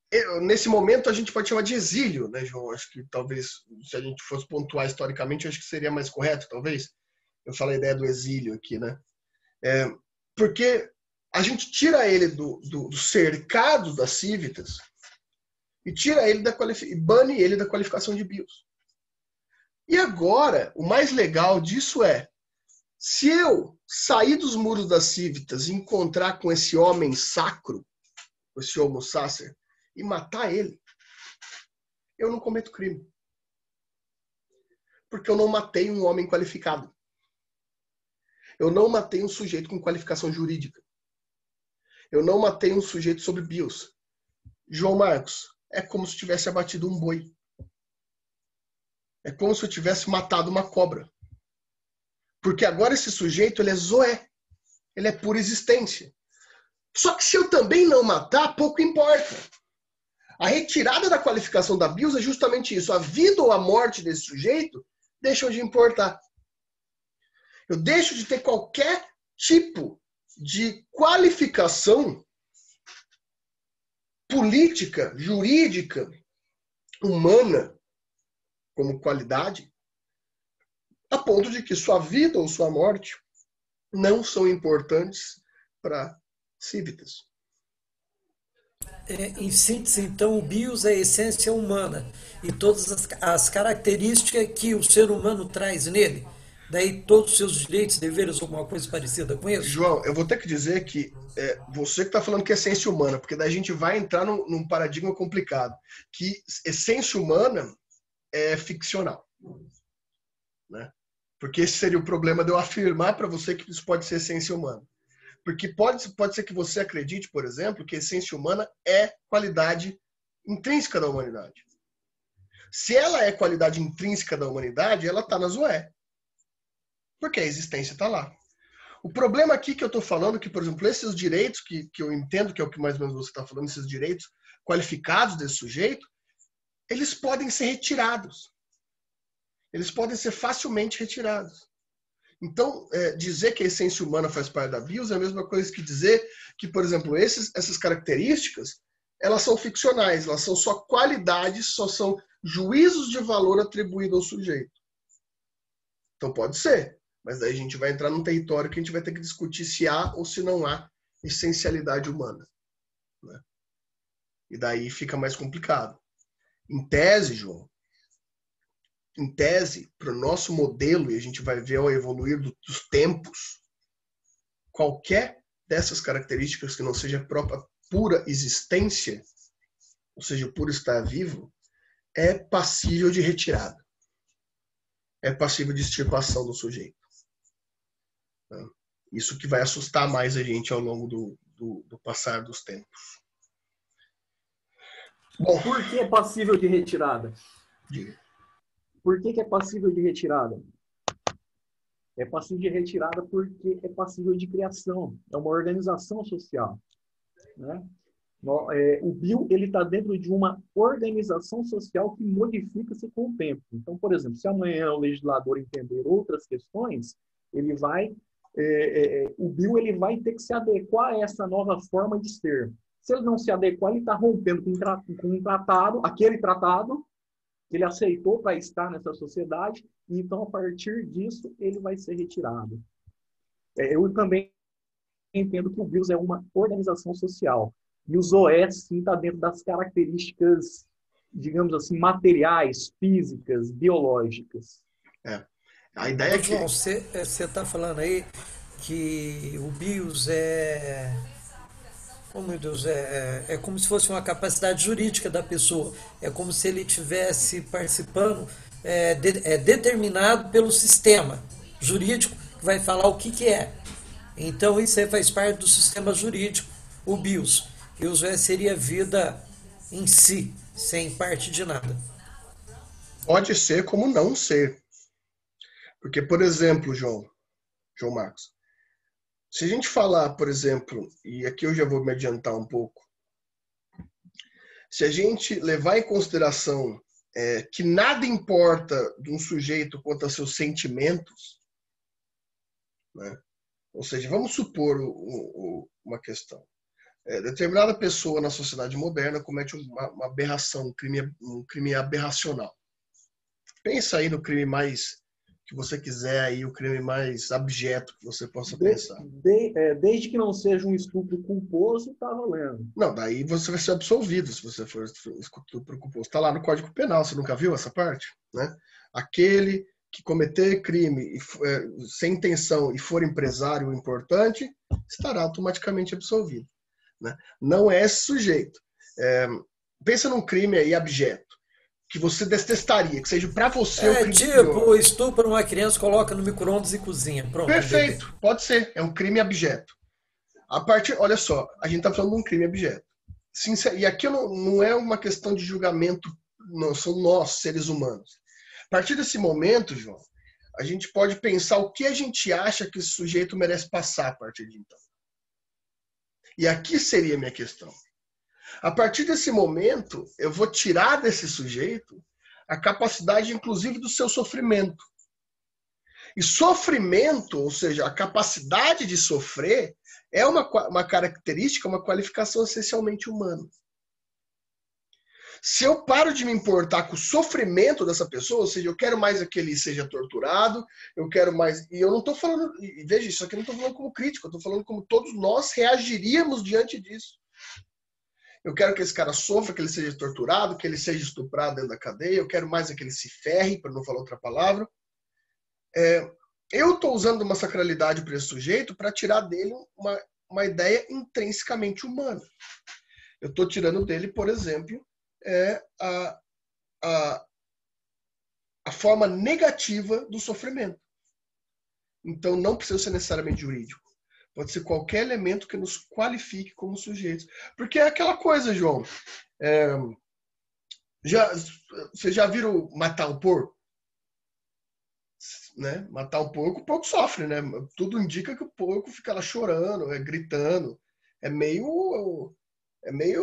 eu, nesse momento a gente pode chamar de exílio, né, João? Acho que talvez, se a gente fosse pontuar historicamente, acho que seria mais correto, talvez. Eu falei a ideia do exílio aqui, né? É, porque a gente tira ele do, do, do cercado das cívitas e tira ele da qualifi- e bane ele da qualificação de bios. E agora, o mais legal disso é, se eu sair dos muros das cívitas e encontrar com esse homem sacro, esse homo sacer, e matar ele, eu não cometo crime. Porque eu não matei um homem qualificado. Eu não matei um sujeito com qualificação jurídica. Eu não matei um sujeito sobre bios. João Marcos, é como se eu tivesse abatido um boi. É como se eu tivesse matado uma cobra. Porque agora esse sujeito, ele é zoé. Ele é pura existência. Só que se eu também não matar, pouco importa. A retirada da qualificação da bios é justamente isso. A vida ou a morte desse sujeito deixam de importar. Eu deixo de ter qualquer tipo de qualificação política, jurídica, humana, como qualidade, a ponto de que sua vida ou sua morte não são importantes para cívitas. É, em síntese, então, o bios é a essência humana e todas as, as características que o ser humano traz nele. Daí todos os seus direitos, deveres, alguma coisa parecida com isso? João, eu vou ter que dizer que é, você que está falando que é essência humana, porque daí a gente vai entrar num, num paradigma complicado, que essência humana é ficcional. Né? Porque esse seria o problema de eu afirmar para você que isso pode ser essência humana. Porque pode, pode ser que você acredite, por exemplo, que a essência humana é qualidade intrínseca da humanidade. Se ela é qualidade intrínseca da humanidade, ela está na zoé. Porque a existência está lá. O problema aqui que eu estou falando, que, por exemplo, esses direitos, que, que eu entendo que é o que mais ou menos você está falando, esses direitos qualificados desse sujeito, eles podem ser retirados. Eles podem ser facilmente retirados. Então, é, dizer que a essência humana faz parte da bios é a mesma coisa que dizer que, por exemplo, esses, essas características, elas são ficcionais, elas são só qualidades, só são juízos de valor atribuídos ao sujeito. Então pode ser, mas daí a gente vai entrar num território que a gente vai ter que discutir se há ou se não há essencialidade humana. Né? E daí fica mais complicado. Em tese, João, em tese, para o nosso modelo, e a gente vai ver ao evoluir do, dos tempos, qualquer dessas características que não seja a própria pura existência, ou seja, puro estar vivo, é passível de retirada. É passível de extirpação do sujeito. Isso que vai assustar mais a gente ao longo do, do, do passar dos tempos. Bom, por que é passível de retirada? Diga. Por que, que é passível de retirada? É passível de retirada porque é passível de criação. É uma organização social. Né? O bio está dentro de uma organização social que modifica-se com o tempo. Então, por exemplo, se amanhã o legislador entender outras questões, ele vai, é, é, o bio ele vai ter que se adequar a essa nova forma de ser. Se ele não se adequar, ele está rompendo com um, tra com um tratado, aquele tratado que ele aceitou para estar nessa sociedade, e então, a partir disso, ele vai ser retirado. É, eu também entendo que o bios é uma organização social. E o zoé, sim, está dentro das características, digamos assim, materiais, físicas, biológicas. É. A ideia é que... João, você está falando aí que o bios é... Oh, meu Deus, é, é como se fosse uma capacidade jurídica da pessoa. É como se ele estivesse participando, é, de, é determinado pelo sistema jurídico que vai falar o que, que é. Então, isso aí faz parte do sistema jurídico, o bios. E o zoé seria vida em si, sem parte de nada. Pode ser como não ser. Porque, por exemplo, João, João Marcos, se a gente falar, por exemplo, e aqui eu já vou me adiantar um pouco, se a gente levar em consideração é, que nada importa de um sujeito quanto a seus sentimentos, né? Ou seja, vamos supor o, o, uma questão. é, determinada pessoa na sociedade moderna comete uma, uma aberração, um crime, um crime aberracional. Pensa aí no crime mais que você quiser, aí, o crime mais abjeto que você possa de, pensar. De, é, desde que não seja um estupro culposo, tá valendo. Não, daí você vai ser absolvido se você for estupro culposo. Está lá no Código Penal, você nunca viu essa parte? Né? Aquele que cometer crime e, é, sem intenção e for empresário importante, estará automaticamente absolvido. Né? Não é esse sujeito. É, pensa num crime aí abjeto, que você detestaria, que seja para você é, o crime tipo, pior. estupra uma criança, coloca no micro-ondas e cozinha. Pronto. Perfeito, bebê. pode ser. É um crime abjeto. A partir, olha só, a gente está falando de um crime abjeto. Sincer, e aqui não, não é uma questão de julgamento, não, são nós, seres humanos. A partir desse momento, João, a gente pode pensar o que a gente acha que esse sujeito merece passar a partir de então. E aqui seria a minha questão. A partir desse momento, eu vou tirar desse sujeito a capacidade, inclusive, do seu sofrimento. E sofrimento, ou seja, a capacidade de sofrer, é uma, uma característica, uma qualificação essencialmente humana. Se eu paro de me importar com o sofrimento dessa pessoa, ou seja, eu quero mais que ele seja torturado, eu quero mais... E eu não estou falando... E veja, isso aqui eu não estou falando como crítico, eu estou falando como todos nós reagiríamos diante disso. Eu quero que esse cara sofra, que ele seja torturado, que ele seja estuprado dentro da cadeia, eu quero mais é que ele se ferre, para não falar outra palavra. É, eu estou usando uma sacralidade para esse sujeito para tirar dele uma, uma ideia intrinsecamente humana. Eu estou tirando dele, por exemplo, é a, a, a forma negativa do sofrimento. Então, não precisa ser necessariamente jurídico. Pode ser qualquer elemento que nos qualifique como sujeitos. Porque é aquela coisa, João. É, já, vocês já viram matar um porco? Né? Matar um porco, o porco sofre, né? Tudo indica que o porco fica lá chorando, é, gritando. É meio... É meio...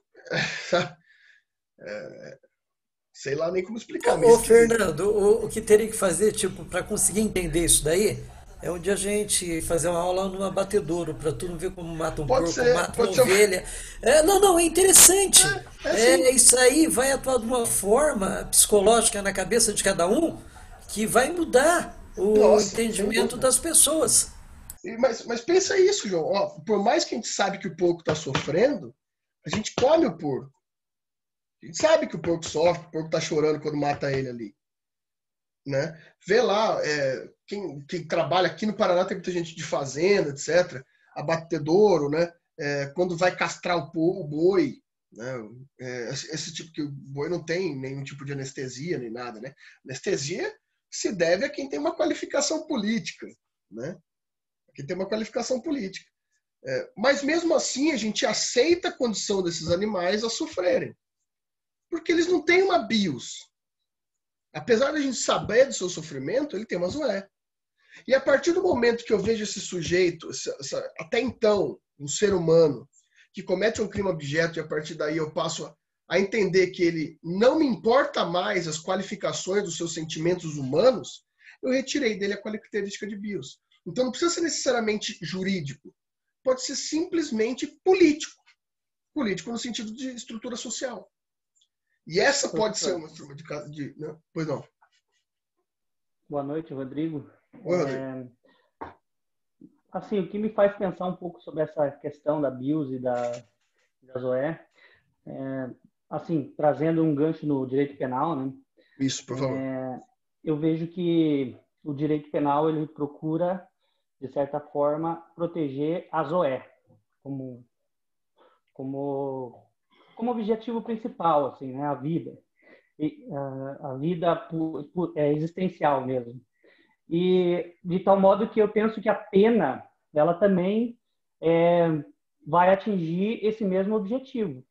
É, sei lá nem como explicar. Ô, ô Fernando, o, o que teria que fazer, tipo, para conseguir entender isso daí, é onde a gente fazer uma aula no abatedouro, para tu não ver como mata um pode porco, ser, mata pode uma ser. ovelha. É, não, não, é interessante. É, é É, isso aí vai atuar de uma forma psicológica na cabeça de cada um que vai mudar o Nossa, entendimento das pessoas. Mas, mas pensa isso, João. Ó, por mais que a gente sabe que o porco está sofrendo, a gente come o porco. A gente sabe que o porco sofre, o porco está chorando quando mata ele ali. Né? Vê lá, é, quem, quem trabalha aqui no Paraná tem muita gente de fazenda, etcétera. Abatedouro, né? É, quando vai castrar o, o boi, né? É, esse tipo que o boi não tem nenhum tipo de anestesia nem nada, né? Anestesia se deve a quem tem uma qualificação política, né? Quem tem uma qualificação política. É, mas mesmo assim a gente aceita a condição desses animais a sofrerem. Porque eles não têm uma bios. Apesar de a gente saber do seu sofrimento, ele tem uma zoé. E a partir do momento que eu vejo esse sujeito, essa, essa, até então, um ser humano, que comete um crime abjeto, e a partir daí eu passo a, a entender que ele não me importa mais as qualificações dos seus sentimentos humanos, eu retirei dele a característica de bios. Então não precisa ser necessariamente jurídico. Pode ser simplesmente político. Político no sentido de estrutura social. E essa pode ser uma forma de... de né? Pois não. Boa noite, Rodrigo. Oi, Rodrigo. É, assim, o que me faz pensar um pouco sobre essa questão da bios e da, da zoé, é, assim, trazendo um gancho no direito penal, né? Isso, por favor. É, eu vejo que o direito penal, ele procura, de certa forma, proteger a zoé como... como como objetivo principal, assim, né, a vida, e, uh, a vida pu, pu, é existencial mesmo. E de tal modo que eu penso que a pena, ela também é, vai atingir esse mesmo objetivo.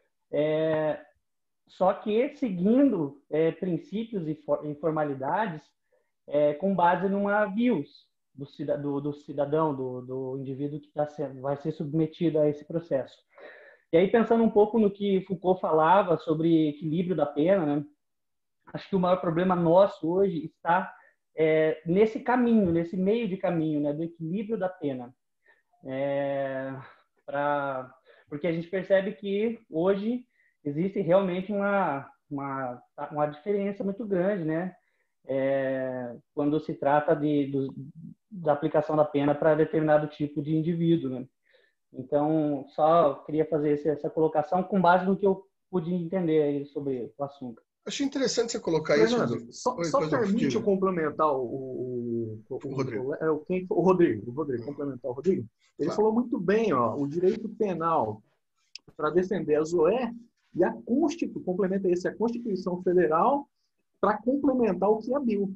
É, só que seguindo é, princípios e, for, e formalidades é, com base numa bios do, do, do cidadão, do, do indivíduo que tá sendo, vai ser submetido a esse processo. E aí, pensando um pouco no que Foucault falava sobre equilíbrio da pena, né? Acho que o maior problema nosso hoje está é, nesse caminho, nesse meio de caminho, né? Do equilíbrio da pena. É, pra... porque a gente percebe que hoje existe realmente uma, uma, uma diferença muito grande, né? É, quando se trata de, do, da aplicação da pena para determinado tipo de indivíduo, né? Então, só queria fazer essa, essa colocação com base no que eu pude entender aí sobre o assunto. Achei interessante você colocar Fernando, isso. só, Oi, só permite eu eu complementar o, o, o, o Rodrigo. O, o, quem, o Rodrigo, o Rodrigo, complementar o Rodrigo. Ele Claro. falou muito bem, ó, o direito penal para defender a ZOE e a Constituição, complementa esse, a Constituição Federal para complementar o que é a B I L.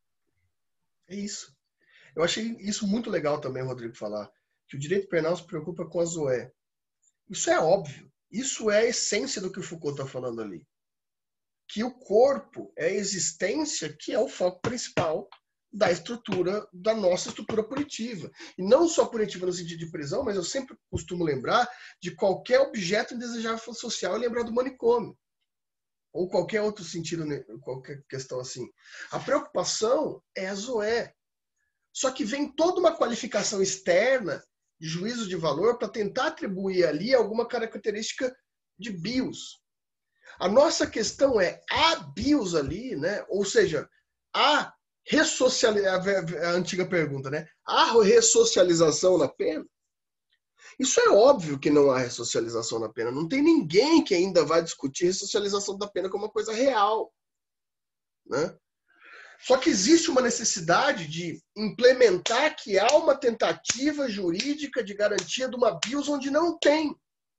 É isso. Eu achei isso muito legal também, Rodrigo, falar que o direito penal se preocupa com a ZOE. Isso é óbvio. Isso é a essência do que o Foucault está falando ali. Que o corpo é a existência que é o foco principal da estrutura, da nossa estrutura punitiva. E não só punitiva no sentido de prisão, mas eu sempre costumo lembrar de qualquer objeto indesejável social e lembrar do manicômio. Ou qualquer outro sentido, qualquer questão assim. A preocupação é a ZOE. Só que vem toda uma qualificação externa de juízo de valor para tentar atribuir ali alguma característica de bios. A nossa questão é a bios ali, né? Ou seja, a ressocialização, a antiga pergunta, né? A ressocialização na pena? Isso é óbvio que não há ressocialização na pena. Não tem ninguém que ainda vai discutir ressocialização da pena como uma coisa real, né? Só que existe uma necessidade de implementar que há uma tentativa jurídica de garantia de uma bios onde não tem.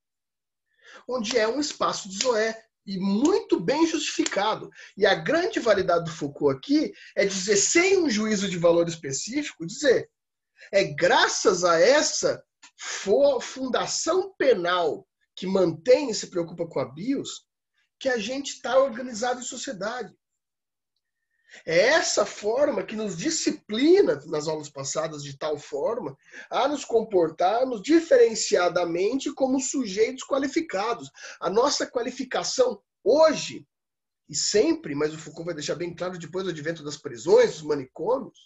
Onde é um espaço de ZOE. E muito bem justificado. E a grande validade do Foucault aqui é dizer, sem um juízo de valor específico, dizer, é graças a essa fundação penal que mantém e se preocupa com a bios que a gente está organizado em sociedade. É essa forma que nos disciplina, nas aulas passadas, de tal forma, a nos comportarmos diferenciadamente como sujeitos qualificados. A nossa qualificação hoje, e sempre, mas o Foucault vai deixar bem claro depois do advento das prisões, dos manicômios,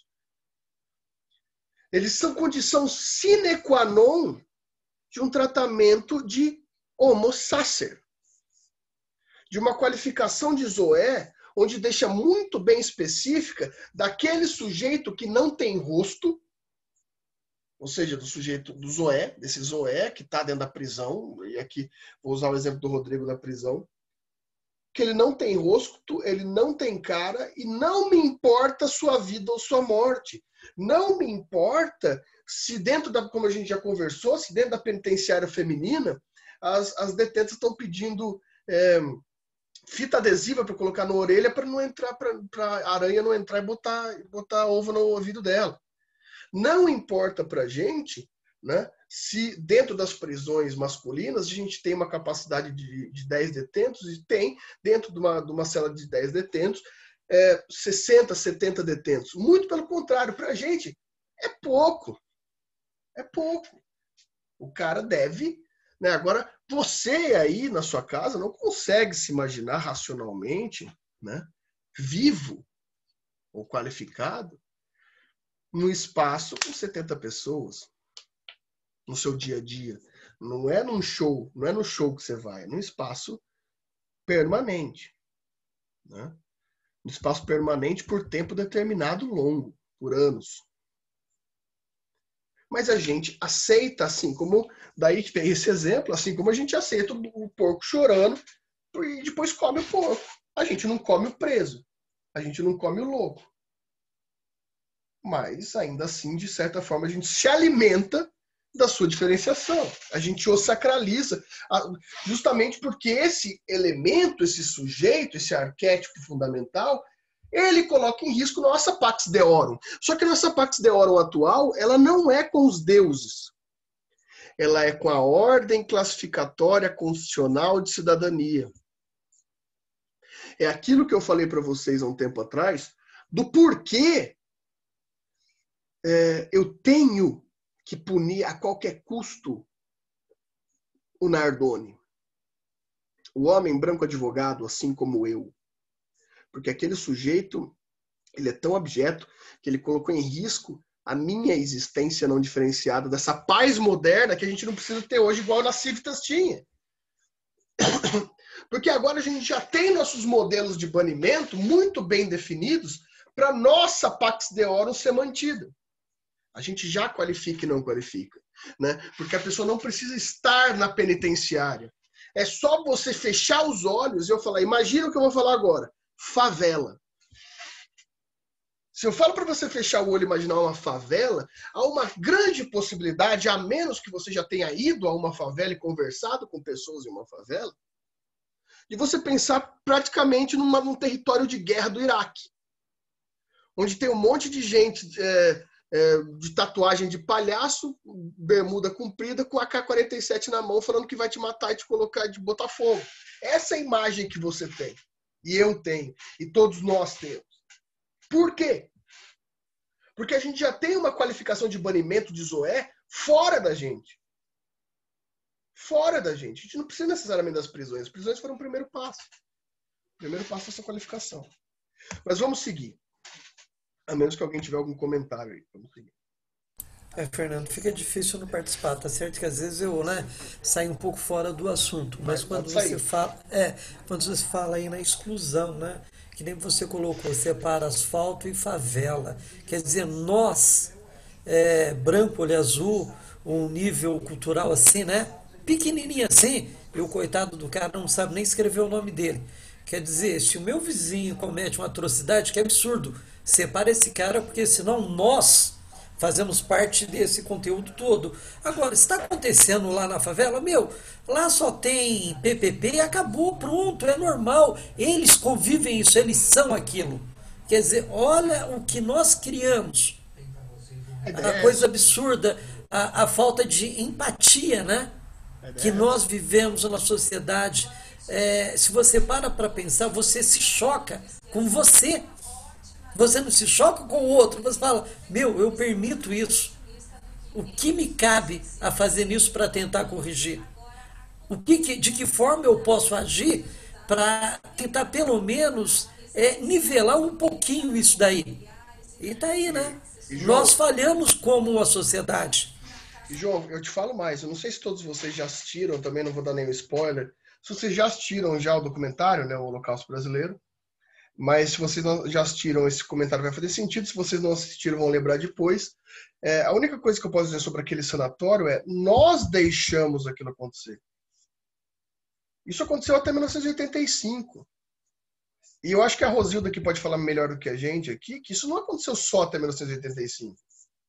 eles são condição sine qua non de um tratamento de homo sacer, de uma qualificação de ZOE, onde deixa muito bem específica daquele sujeito que não tem rosto, ou seja, do sujeito do ZOE, desse ZOE que está dentro da prisão, e aqui vou usar o exemplo do Rodrigo da prisão, que ele não tem rosto, ele não tem cara, e não me importa sua vida ou sua morte. Não me importa se dentro da, como a gente já conversou, se dentro da penitenciária feminina, as, as detentas estão pedindo é, fita adesiva para colocar na orelha para não entrar, para a aranha não entrar e botar, botar ovo no ouvido dela. Não importa para a gente, né, se dentro das prisões masculinas a gente tem uma capacidade de, de dez detentos e tem, dentro de uma, de uma cela de dez detentos, é, sessenta, setenta detentos. Muito pelo contrário, para a gente é pouco. É pouco. O cara deve... Né? Agora, você aí na sua casa não consegue se imaginar racionalmente, né, vivo ou qualificado num espaço com setenta pessoas no seu dia a dia. Não é num show, não é no show que você vai, é num espaço permanente. Né? Um espaço permanente por tempo determinado longo, por anos. Mas a gente aceita, assim como, daí vem esse exemplo, assim como a gente aceita o porco chorando e depois come o porco. A gente não come o preso, a gente não come o louco. Mas, ainda assim, de certa forma, a gente se alimenta da sua diferenciação. A gente o sacraliza, justamente porque esse elemento, esse sujeito, esse arquétipo fundamental, ele coloca em risco nossa Pax Deorum. Só que a nossa Pax Deorum atual, ela não é com os deuses. Ela é com a ordem classificatória constitucional de cidadania. É aquilo que eu falei para vocês há um tempo atrás, do porquê é, eu tenho que punir a qualquer custo o Nardoni. O homem branco advogado, assim como eu. Porque aquele sujeito, ele é tão abjeto que ele colocou em risco a minha existência não diferenciada dessa paz moderna que a gente não precisa ter hoje igual na Civitas tinha. Porque agora a gente já tem nossos modelos de banimento muito bem definidos para nossa Pax Deorum ser mantida. A gente já qualifica e não qualifica, né? Porque a pessoa não precisa estar na penitenciária. É só você fechar os olhos e eu falar, imagina o que eu vou falar agora, favela. Se eu falo para você fechar o olho e imaginar uma favela, há uma grande possibilidade, a menos que você já tenha ido a uma favela e conversado com pessoas em uma favela, de você pensar praticamente numa, num território de guerra do Iraque, onde tem um monte de gente é, é, de tatuagem de palhaço, bermuda comprida, com a A K quarenta e sete na mão, falando que vai te matar e te colocar, de botar fogo. Essa é a imagem que você tem, e eu tenho, e todos nós temos. Por quê? Porque a gente já tem uma qualificação de banimento de Zoé fora da gente. Fora da gente. A gente não precisa necessariamente das prisões. As prisões foram o primeiro passo. O primeiro passo é essa qualificação. Mas vamos seguir. A menos que alguém tiver algum comentário aí. Vamos seguir. É, Fernando, fica difícil não participar, tá certo que às vezes eu, né, saio um pouco fora do assunto, mas quando você fala, é, quando você fala aí na exclusão, né, que nem você colocou, separa asfalto e favela, quer dizer, nós, é, branco, olho azul, um nível cultural assim, né, pequenininho assim, e o coitado do cara não sabe nem escrever o nome dele. Quer dizer, se o meu vizinho comete uma atrocidade, que é absurdo, separa esse cara, porque senão nós fazemos parte desse conteúdo todo. Agora, está acontecendo lá na favela? Meu, lá só tem P P P e acabou, pronto, é normal. Eles convivem isso, eles são aquilo. Quer dizer, olha o que nós criamos. A coisa absurda, a, a falta de empatia, né? Que nós vivemos na sociedade. É, se você para para pensar, você se choca com você. Você não se choca com o outro. Você fala, meu, eu permito isso. O que me cabe a fazer nisso para tentar corrigir? O que, de que forma eu posso agir para tentar, pelo menos, é, nivelar um pouquinho isso daí? E tá aí, né? E, e João, nós falhamos como uma sociedade. E, João, eu te falo mais. Eu não sei se todos vocês já assistiram, também não vou dar nenhum spoiler. Se vocês já assistiram já o documentário, né, o Holocausto Brasileiro, mas se vocês não, já assistiram, esse comentário vai fazer sentido. Se vocês não assistiram, vão lembrar depois. É, a única coisa que eu posso dizer sobre aquele sanatório é nós deixamos aquilo acontecer. Isso aconteceu até mil novecentos e oitenta e cinco. E eu acho que a Rosilda aqui pode falar melhor do que a gente aqui, que isso não aconteceu só até mil novecentos e oitenta e cinco.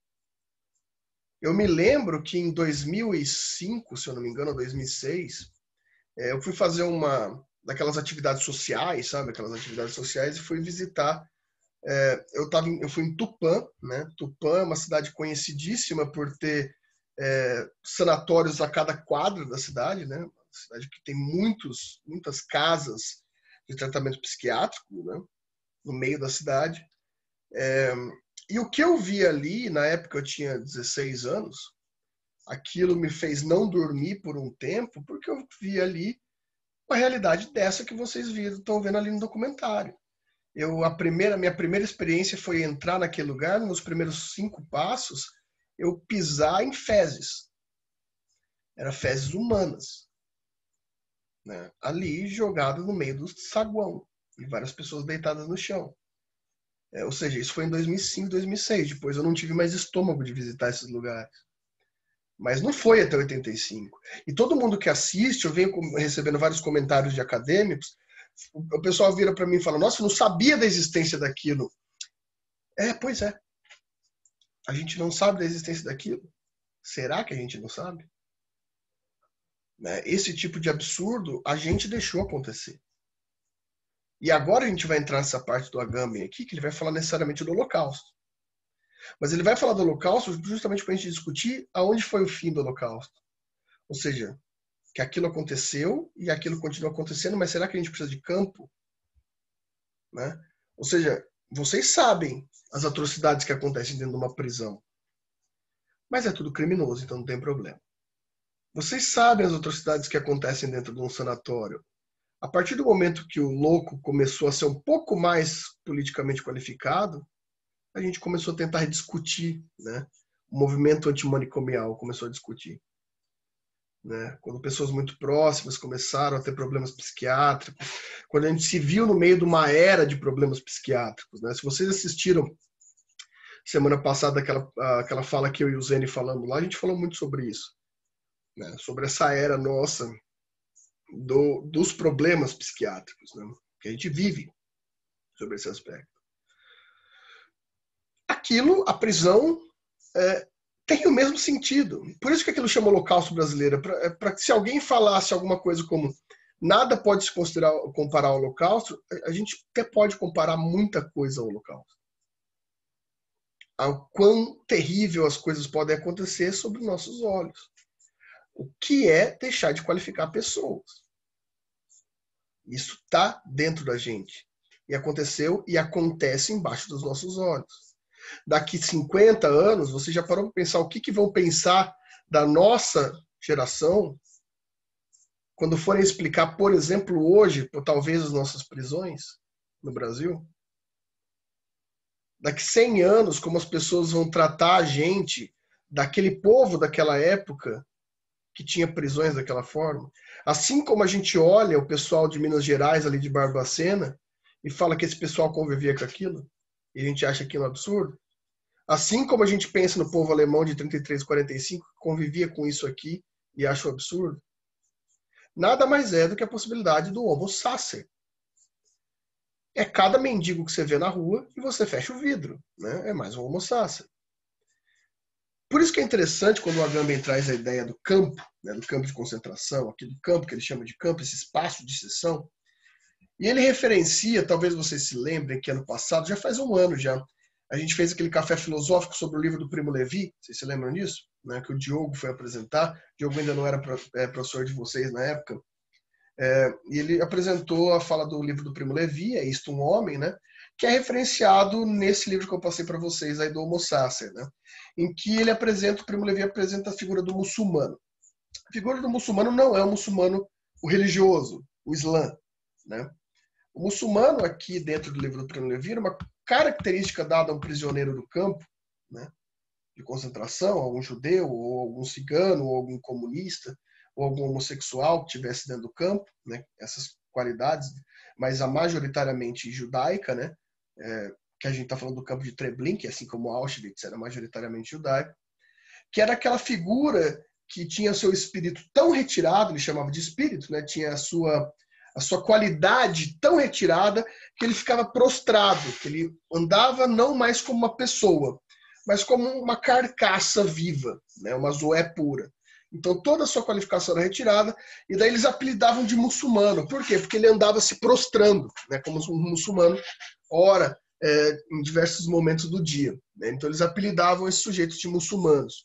Eu me lembro que em dois mil e cinco, se eu não me engano, dois mil e seis, é, eu fui fazer uma daquelas atividades sociais, sabe? Aquelas atividades sociais e fui visitar. É, eu, tava em, eu fui em Tupã, né? Tupã é uma cidade conhecidíssima por ter é, sanatórios a cada quadra da cidade, né? Uma cidade que tem muitos, muitas casas de tratamento psiquiátrico, né? No meio da cidade. É, e o que eu vi ali, na época eu tinha dezesseis anos, aquilo me fez não dormir por um tempo, porque eu vi ali uma realidade dessa que vocês viram, estão vendo ali no documentário. Eu, a primeira, minha primeira experiência foi entrar naquele lugar, nos primeiros cinco passos, eu pisar em fezes. Era fezes humanas. Né? Ali, jogado no meio do saguão. E várias pessoas deitadas no chão. É, ou seja, isso foi em dois mil e cinco, dois mil e seis. Depois eu não tive mais estômago de visitar esses lugares. Mas não foi até oitenta e cinco. E todo mundo que assiste, eu venho recebendo vários comentários de acadêmicos, o pessoal vira para mim e fala, nossa, eu não sabia da existência daquilo. É, pois é. A gente não sabe da existência daquilo. Será que a gente não sabe? Esse tipo de absurdo a gente deixou acontecer. E agora a gente vai entrar nessa parte do Agamben aqui, que ele vai falar necessariamente do Holocausto. Mas ele vai falar do Holocausto justamente para a gente discutir aonde foi o fim do Holocausto. Ou seja, que aquilo aconteceu e aquilo continua acontecendo, mas será que a gente precisa de campo? Né? Ou seja, vocês sabem as atrocidades que acontecem dentro de uma prisão. Mas é tudo criminoso, então não tem problema. Vocês sabem as atrocidades que acontecem dentro de um sanatório. A partir do momento que o louco começou a ser um pouco mais politicamente qualificado, a gente começou a tentar discutir, né? O movimento antimanicomial começou a discutir. Né? Quando pessoas muito próximas começaram a ter problemas psiquiátricos, quando a gente se viu no meio de uma era de problemas psiquiátricos. Né? Se vocês assistiram semana passada aquela, aquela fala que eu e o Zene falamos lá, a gente falou muito sobre isso. Né? Sobre essa era nossa do, dos problemas psiquiátricos, né? Que a gente vive sobre esse aspecto. Aquilo, a prisão, é, tem o mesmo sentido. Por isso que aquilo chama Holocausto Brasileiro. Para que se alguém falasse alguma coisa como nada pode se considerar, comparar ao Holocausto, a gente até pode comparar muita coisa ao Holocausto. Ao quão terrível as coisas podem acontecer sob nossos olhos. O que é deixar de qualificar pessoas. Isso está dentro da gente. E aconteceu e acontece embaixo dos nossos olhos. Daqui cinquenta anos, você já parou para pensar o que, que vão pensar da nossa geração quando forem explicar, por exemplo, hoje, ou talvez as nossas prisões no Brasil? Daqui cem anos, como as pessoas vão tratar a gente, daquele povo daquela época, que tinha prisões daquela forma. Assim como a gente olha o pessoal de Minas Gerais, ali de Barbacena, e fala que esse pessoal convivia com aquilo, e a gente acha aquilo absurdo. Assim como a gente pensa no povo alemão de trinta e três, quarenta e cinco, que convivia com isso aqui e acha um absurdo. Nada mais é do que a possibilidade do homo sacer. É cada mendigo que você vê na rua e você fecha o vidro. Né? É mais um homo sacer. Por isso que é interessante quando o Agamben traz a ideia do campo, né, do campo de concentração, aquele campo que ele chama de campo, esse espaço de exceção. E ele referencia, talvez vocês se lembrem, que ano passado, já faz um ano já, a gente fez aquele café filosófico sobre o livro do Primo Levi, vocês se lembram disso? Né, que o Diogo foi apresentar, o Diogo ainda não era professor de vocês na época, é, e ele apresentou a fala do livro do Primo Levi, É Isto um Homem, né, que é referenciado nesse livro que eu passei para vocês aí do Homo Sacer, né, em que ele apresenta, o Primo Levi apresenta a figura do muçulmano. A figura do muçulmano não é o muçulmano, o religioso, o Islã, né? O muçulmano aqui dentro do livro do Primo Levi era uma característica dada a um prisioneiro do campo, né, de concentração, algum judeu, ou algum cigano, ou algum comunista, ou algum homossexual que estivesse dentro do campo, né, essas qualidades, mas a majoritariamente judaica, né, é, que a gente está falando do campo de Treblinka, assim como Auschwitz era majoritariamente judaico, que era aquela figura que tinha seu espírito tão retirado, ele chamava de espírito, né, tinha a sua a sua qualidade tão retirada que ele ficava prostrado, que ele andava não mais como uma pessoa, mas como uma carcaça viva, né? Uma zoé pura. Então toda a sua qualificação era retirada, e daí eles apelidavam de muçulmano. Por quê? Porque ele andava se prostrando, né? Como um muçulmano, ora, é, em diversos momentos do dia. Né? Então eles apelidavam esses sujeitos de muçulmanos.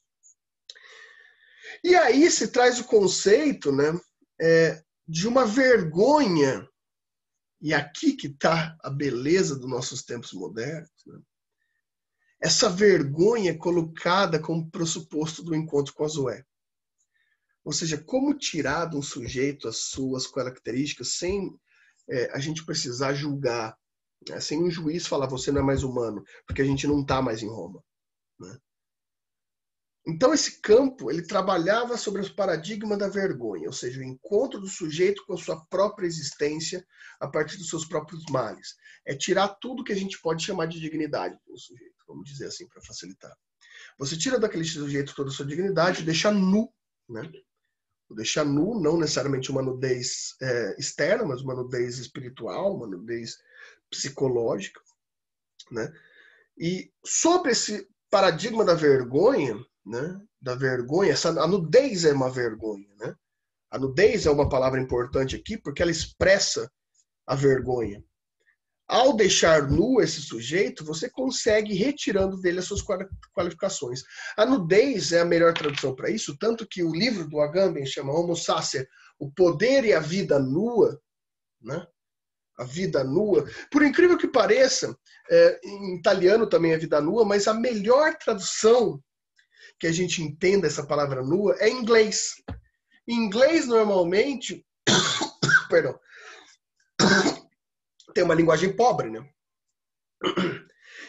E aí se traz o conceito, né, é, de uma vergonha, e aqui que está a beleza dos nossos tempos modernos, né? Essa vergonha colocada como pressuposto do encontro com a Zoé. Ou seja, como tirar de um sujeito as suas características sem é, a gente precisar julgar, né? Sem um juiz falar, você não é mais humano, porque a gente não está mais em Roma. Né? Então esse campo, ele trabalhava sobre o paradigma da vergonha, ou seja, o encontro do sujeito com a sua própria existência a partir dos seus próprios males. É tirar tudo que a gente pode chamar de dignidade do sujeito, vamos dizer assim, para facilitar. Você tira daquele sujeito toda a sua dignidade e deixa nu, né? Deixar nu, não necessariamente uma nudez é, externa, mas uma nudez espiritual, uma nudez psicológica, né? E sobre esse paradigma da vergonha, né, da vergonha, essa, a nudez é uma vergonha, né? A nudez é uma palavra importante aqui porque ela expressa a vergonha. Ao deixar nu esse sujeito, você consegue ir retirando dele as suas qualificações. A nudez é a melhor tradução para isso, tanto que o livro do Agamben chama Homo Sacer, o poder e a vida nua, né? A vida nua. Por incrível que pareça, é, em italiano também é vida nua, mas a melhor tradução que a gente entenda essa palavra nua é em inglês. Em inglês, normalmente, perdão, tem uma linguagem pobre, né?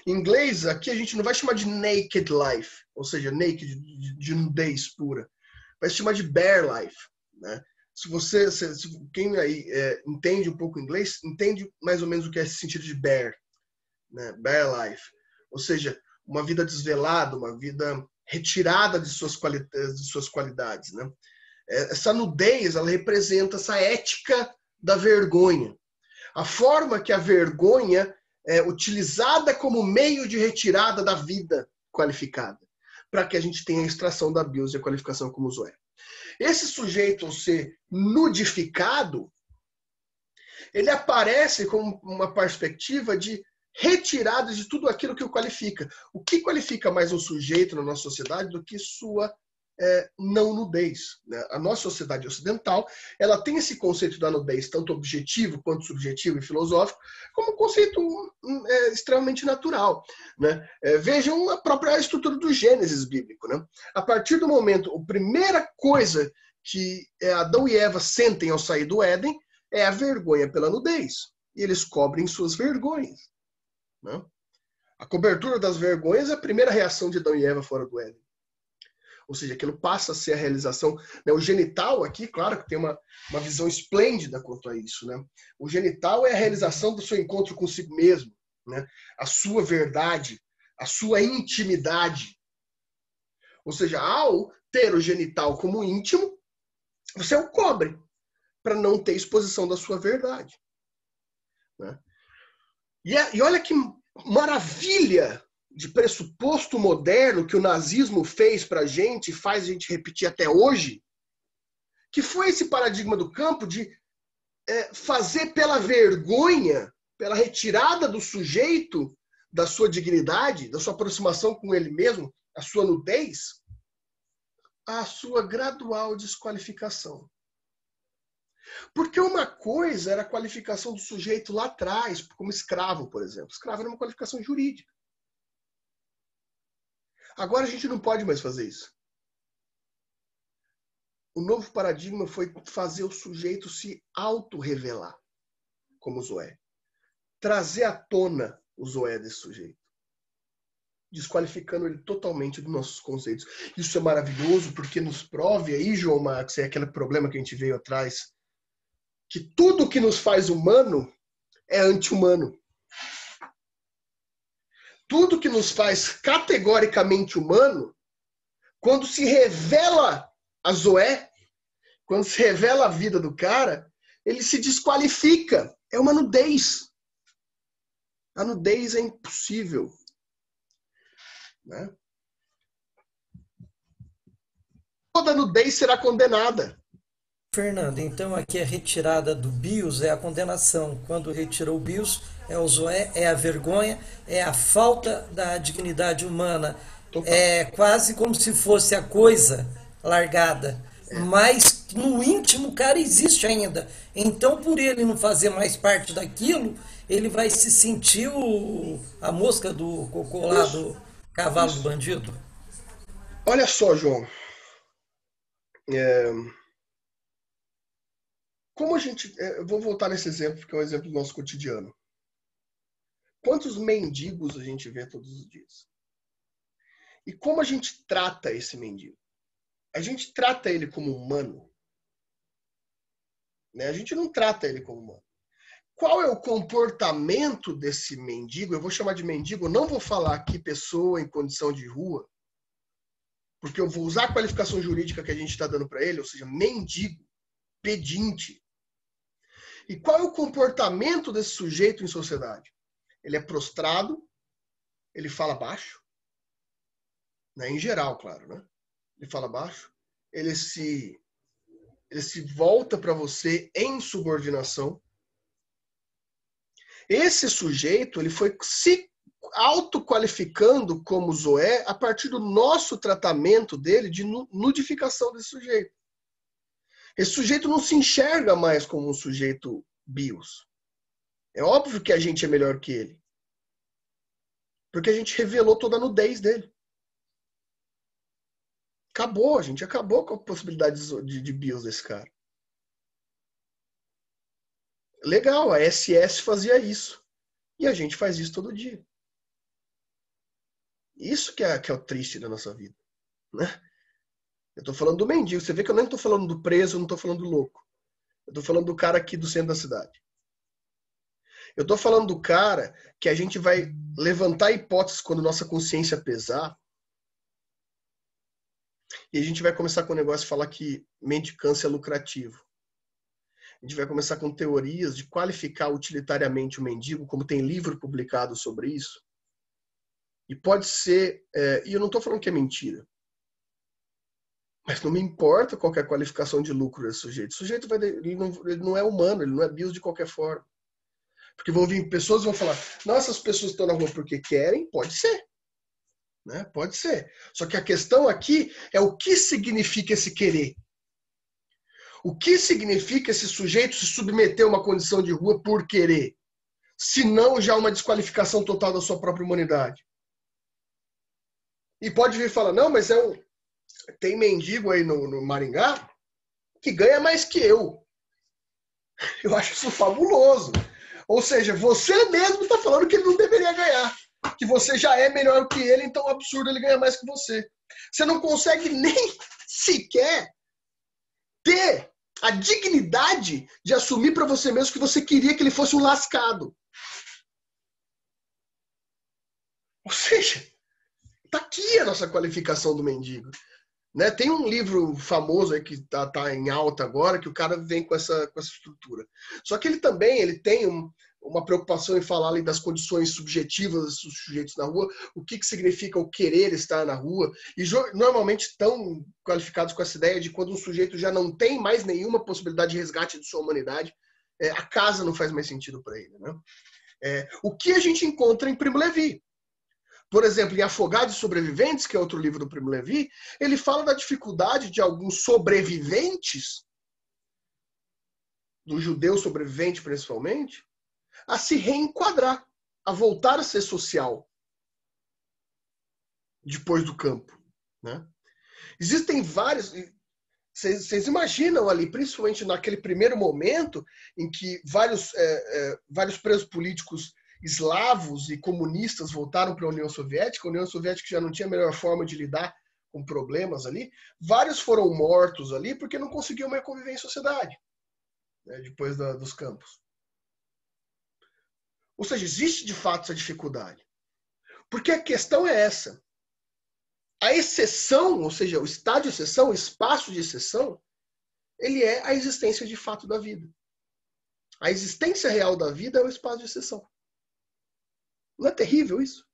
Em inglês, aqui a gente não vai chamar de naked life, ou seja, naked, de, de nudez pura. Vai se chamar de bare life, né? Se você, se, se, quem aí é, entende um pouco inglês, entende mais ou menos o que é esse sentido de bare, né? Bare life. Ou seja, uma vida desvelada, uma vida retirada de suas, quali de suas qualidades, né? Essa nudez, ela representa essa ética da vergonha. A forma que a vergonha é utilizada como meio de retirada da vida qualificada, para que a gente tenha a extração da bios e a qualificação como Zoé. Esse sujeito, ao ser nudificado, ele aparece com uma perspectiva de retirada de tudo aquilo que o qualifica. O que qualifica mais um sujeito na nossa sociedade do que sua é, não nudez, né? A nossa sociedade ocidental, ela tem esse conceito da nudez, tanto objetivo quanto subjetivo e filosófico, como um conceito é, extremamente natural, né? É, vejam a própria estrutura do Gênesis bíblico, né? A partir do momento, a primeira coisa que Adão e Eva sentem ao sair do Éden é a vergonha pela nudez. E eles cobrem suas vergonhas, né? A cobertura das vergonhas é a primeira reação de Adão e Eva fora do Éden. Ou seja, aquilo passa a ser a realização, né? O genital aqui, claro que tem uma, uma visão esplêndida quanto a isso, né? O genital é a realização do seu encontro consigo mesmo, né? A sua verdade, a sua intimidade. Ou seja, ao ter o genital como íntimo, você o cobre para não ter exposição da sua verdade, né? E, é, e olha que maravilha de pressuposto moderno que o nazismo fez para a gente, faz a gente repetir até hoje, que foi esse paradigma do campo de é, fazer pela vergonha, pela retirada do sujeito da sua dignidade, da sua aproximação com ele mesmo, a sua nudez, a sua gradual desqualificação. Porque uma coisa era a qualificação do sujeito lá atrás, como escravo, por exemplo. Escravo era uma qualificação jurídica. Agora a gente não pode mais fazer isso. O novo paradigma foi fazer o sujeito se auto-revelar, como Zoé. Trazer à tona o Zoé desse sujeito, desqualificando ele totalmente dos nossos conceitos. Isso é maravilhoso porque nos prove aí, João Marcos, é aquele problema que a gente veio atrás, que tudo que nos faz humano é anti-humano. Tudo que nos faz categoricamente humano, quando se revela a Zoé, quando se revela a vida do cara, ele se desqualifica. É uma nudez. A nudez é impossível, né? Toda nudez será condenada. Fernando, então aqui a retirada do bios é a condenação. Quando retirou o bios, é o Zoé, é a vergonha, é a falta da dignidade humana. Total. É quase como se fosse a coisa largada. É. Mas no íntimo o cara existe ainda. Então, por ele não fazer mais parte daquilo, ele vai se sentir o, a mosca do cocô lá do cavalo do bandido. Olha só, João. É... Como a gente... Eu vou voltar nesse exemplo, que é um exemplo do nosso cotidiano. Quantos mendigos a gente vê todos os dias? E como a gente trata esse mendigo? A gente trata ele como humano? Né? A gente não trata ele como humano. Qual é o comportamento desse mendigo? Eu vou chamar de mendigo, eu não vou falar aqui pessoa em condição de rua, porque eu vou usar a qualificação jurídica que a gente está dando para ele, ou seja, mendigo, pedinte. E qual é o comportamento desse sujeito em sociedade? Ele é prostrado, ele fala baixo, né? Em geral, claro, né? Ele fala baixo, ele se, ele se volta para você em subordinação. Esse sujeito, ele foi se autoqualificando como Zoé a partir do nosso tratamento dele de nudificação desse sujeito. Esse sujeito não se enxerga mais como um sujeito bios. É óbvio que a gente é melhor que ele. Porque a gente revelou toda a nudez dele. Acabou, a gente acabou com a possibilidade de, de bios desse cara. Legal, a S S fazia isso. E a gente faz isso todo dia. Isso que é, que é o triste da nossa vida, né? Eu estou falando do mendigo. Você vê que eu nem estou falando do preso, eu não estou falando do louco. Eu estou falando do cara aqui do centro da cidade. Eu estou falando do cara que a gente vai levantar hipóteses quando nossa consciência pesar. E a gente vai começar com o negócio de falar que mendicância é lucrativo. A gente vai começar com teorias de qualificar utilitariamente o mendigo, como tem livro publicado sobre isso. E pode ser... É, e eu não estou falando que é mentira. Mas não me importa qual que é a qualificação de lucro desse sujeito. O sujeito vai, ele não, ele não é humano, ele não é bios de qualquer forma. Porque vão vir pessoas e vão falar, não, essas pessoas estão na rua porque querem, pode ser. Né? Pode ser. Só que a questão aqui é o que significa esse querer. O que significa esse sujeito se submeter a uma condição de rua por querer? Se não já uma desqualificação total da sua própria humanidade. E pode vir falar, não, mas é um... tem mendigo aí no, no Maringá que ganha mais que eu. Eu acho isso fabuloso. Ou seja, você mesmo está falando que ele não deveria ganhar. Que você já é melhor que ele, então é um absurdo ele ganhar mais que você. Você não consegue nem sequer ter a dignidade de assumir para você mesmo que você queria que ele fosse um lascado. Ou seja, tá aqui a nossa qualificação do mendigo. Né? Tem um livro famoso aí que tá, tá em alta agora, que o cara vem com essa, com essa estrutura. Só que ele também ele tem um, uma preocupação em falar ali das condições subjetivas dos sujeitos na rua, o que, que significa o querer estar na rua, e normalmente estão qualificados com essa ideia de quando um sujeito já não tem mais nenhuma possibilidade de resgate de sua humanidade, é, a casa não faz mais sentido para ele. Né? É, o que a gente encontra em Primo Levi? Por exemplo, em Afogados e Sobreviventes, que é outro livro do Primo Levi, ele fala da dificuldade de alguns sobreviventes, do judeu sobrevivente principalmente, a se reenquadrar, a voltar a ser social depois do campo. Né? Existem vários... Vocês imaginam ali, principalmente naquele primeiro momento em que vários, é, é, vários presos políticos eslavos e comunistas voltaram para a União Soviética, a União Soviética já não tinha a melhor forma de lidar com problemas ali, vários foram mortos ali porque não conseguiam mais conviver em sociedade, né, depois da, dos campos. Ou seja, existe de fato essa dificuldade. Porque a questão é essa. A exceção, ou seja, o estado de exceção, o espaço de exceção, ele é a existência de fato da vida. A existência real da vida é o espaço de exceção. Não é terrível isso?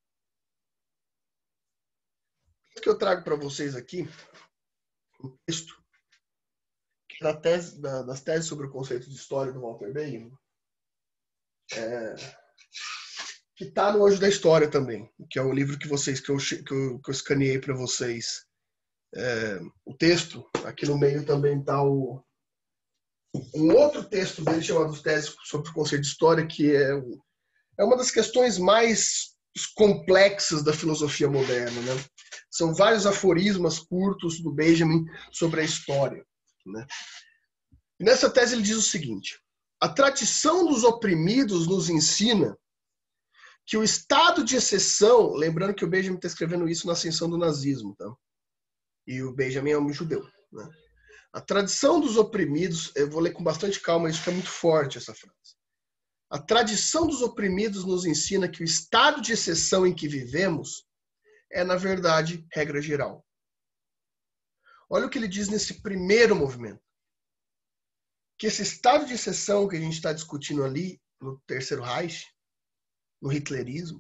O que eu trago para vocês aqui, um texto, que é da tese, da, das teses sobre o conceito de história do Walter Benjamin, é, que está no Anjo da História também, que é o livro que vocês que eu, que eu, que eu escaneei para vocês. É, o texto, aqui no meio também está o, um outro texto dele chamado Teses sobre o Conceito de História, que é o É uma das questões mais complexas da filosofia moderna. Né? São vários aforismas curtos do Benjamin sobre a história. Né? E nessa tese ele diz o seguinte: a tradição dos oprimidos nos ensina que o estado de exceção, lembrando que o Benjamin está escrevendo isso na ascensão do nazismo, tá? E o Benjamin é um judeu. Né? A tradição dos oprimidos, eu vou ler com bastante calma, isso é muito forte essa frase. A tradição dos oprimidos nos ensina que o estado de exceção em que vivemos é, na verdade, regra geral. Olha o que ele diz nesse primeiro movimento. Que esse estado de exceção que a gente está discutindo ali, no Terceiro Reich, no hitlerismo,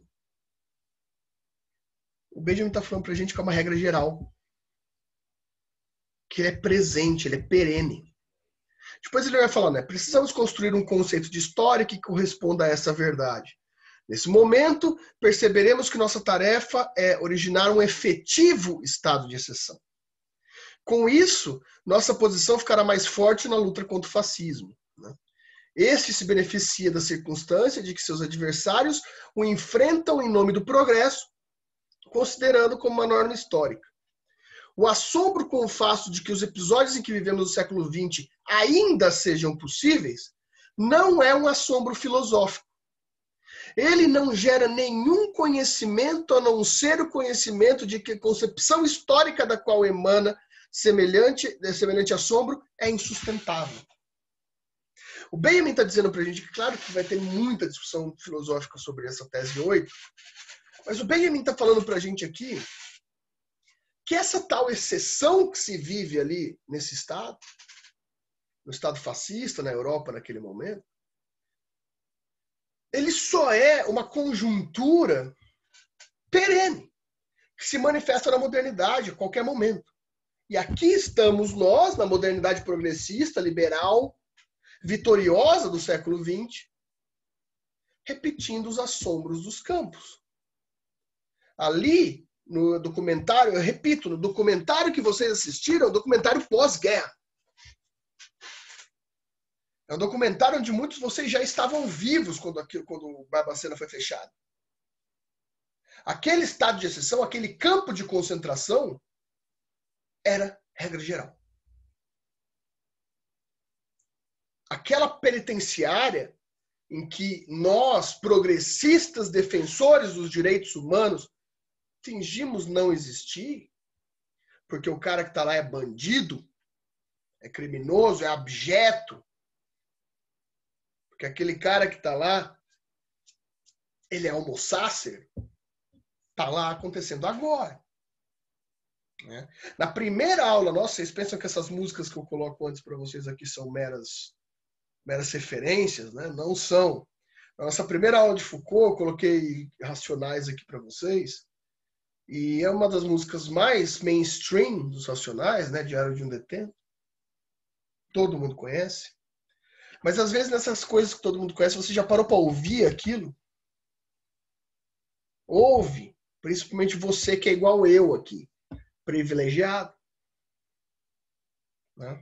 o Benjamin está falando para a gente que é uma regra geral. Que ele é presente, ele é perene. Depois ele vai falar, né? Precisamos construir um conceito de história que corresponda a essa verdade. Nesse momento, perceberemos que nossa tarefa é originar um efetivo estado de exceção. Com isso, nossa posição ficará mais forte na luta contra o fascismo. Né? Este se beneficia da circunstância de que seus adversários o enfrentam em nome do progresso, considerando como uma norma histórica. O assombro com o fato de que os episódios em que vivemos no século vinte ainda sejam possíveis não é um assombro filosófico. Ele não gera nenhum conhecimento a não ser o conhecimento de que a concepção histórica da qual emana semelhante, semelhante assombro é insustentável. O Benjamin está dizendo para a gente que, claro, que vai ter muita discussão filosófica sobre essa tese oito, mas o Benjamin está falando para a gente aqui que essa tal exceção que se vive ali nesse estado, no estado fascista, na Europa naquele momento, ele só é uma conjuntura perene, que se manifesta na modernidade a qualquer momento. E aqui estamos nós, na modernidade progressista, liberal, vitoriosa do século vinte, repetindo os assombros dos campos. Ali, no documentário, eu repito, no documentário que vocês assistiram, é um documentário pós-guerra. É um documentário onde muitos de vocês já estavam vivos quando, aquilo, quando o Barbacena foi fechado. Aquele estado de exceção, aquele campo de concentração, era regra geral. Aquela penitenciária em que nós, progressistas defensores dos direitos humanos, fingimos não existir, porque o cara que está lá é bandido, é criminoso, é abjeto, porque aquele cara que está lá, ele é homo-sacer, está lá acontecendo agora. Né? Na primeira aula nossa, vocês pensam que essas músicas que eu coloco antes para vocês aqui são meras, meras referências? Né? Não são. Na nossa primeira aula de Foucault, eu coloquei Racionais aqui para vocês, e é uma das músicas mais mainstream dos Racionais, né? Diário de um Detento. Todo mundo conhece. Mas às vezes nessas coisas que todo mundo conhece, você já parou para ouvir aquilo? Ouve, principalmente você que é igual eu aqui, privilegiado. Né?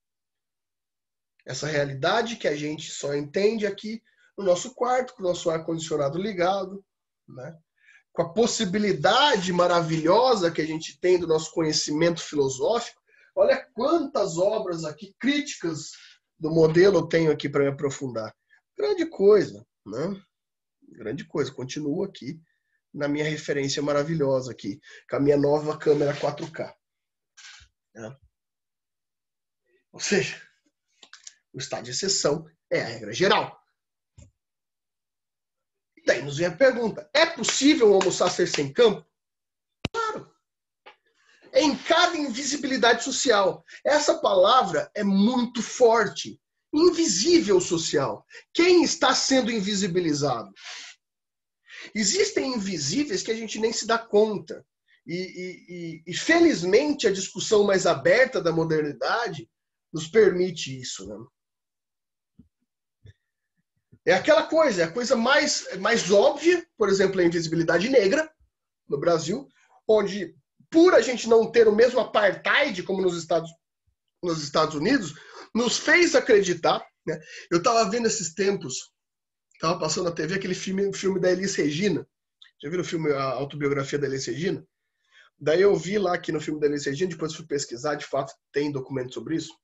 Essa realidade que a gente só entende aqui no nosso quarto, com o nosso ar-condicionado ligado, né? Com a possibilidade maravilhosa que a gente tem do nosso conhecimento filosófico. Olha quantas obras aqui críticas do modelo eu tenho aqui para me aprofundar. Grande coisa, né? Grande coisa. Continuo aqui na minha referência maravilhosa aqui, com a minha nova câmera quatro K. Né? Ou seja, o estado de exceção é a regra geral. E daí nos vem a pergunta, é possível um homo-sacer sem campo? Claro. Em cada invisibilidade social. Essa palavra é muito forte. Invisível social. Quem está sendo invisibilizado? Existem invisíveis que a gente nem se dá conta. E, e, e, e felizmente a discussão mais aberta da modernidade nos permite isso. Né? É aquela coisa, é a coisa mais, mais óbvia, por exemplo, a invisibilidade negra no Brasil, onde, por a gente não ter o mesmo apartheid como nos Estados, nos Estados Unidos, nos fez acreditar. Né? Eu estava vendo esses tempos, estava passando na T V aquele filme, filme da Elis Regina. Já viram o filme, a autobiografia da Elis Regina? Daí eu vi lá que no filme da Elis Regina, depois fui pesquisar, de fato tem documento sobre isso.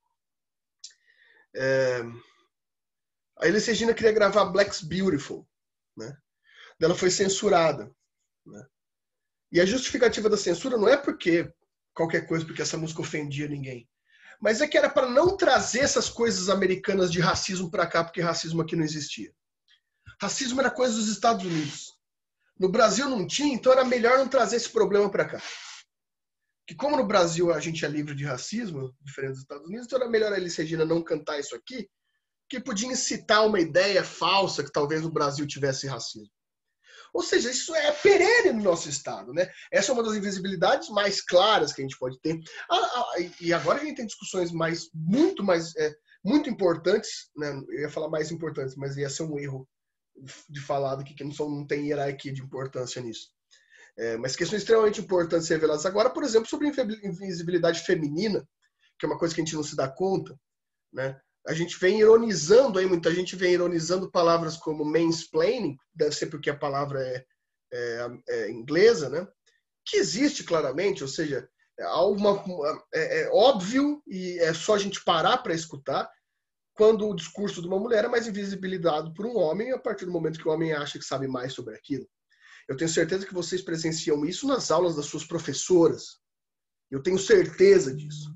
É... A Elis Regina queria gravar Black's Beautiful. Né? Ela foi censurada. Né? E a justificativa da censura não é porque qualquer coisa, porque essa música ofendia ninguém. Mas é que era para não trazer essas coisas americanas de racismo para cá, porque racismo aqui não existia. Racismo era coisa dos Estados Unidos. No Brasil não tinha, então era melhor não trazer esse problema para cá. Que como no Brasil a gente é livre de racismo, diferente dos Estados Unidos, então era melhor a Elis Regina não cantar isso aqui, que podia incitar uma ideia falsa que talvez no Brasil tivesse racismo. Ou seja, isso é perene no nosso Estado. Né? Essa é uma das invisibilidades mais claras que a gente pode ter. Ah, ah, e agora a gente tem discussões mais, muito mais é, muito importantes. Né? Eu ia falar mais importantes, mas ia ser um erro de falar do que não, são, não tem hierarquia de importância nisso. É, mas questões extremamente importantes reveladas agora, por exemplo, sobre invisibilidade feminina, que é uma coisa que a gente não se dá conta. Né? A gente vem ironizando, aí muita gente vem ironizando palavras como mansplaining, deve ser porque a palavra é, é, é inglesa, né? Que existe claramente, ou seja, é, uma, é, é óbvio e é só a gente parar para escutar quando o discurso de uma mulher é mais invisibilizado por um homem a partir do momento que o homem acha que sabe mais sobre aquilo. Eu tenho certeza que vocês presenciam isso nas aulas das suas professoras. Eu tenho certeza disso.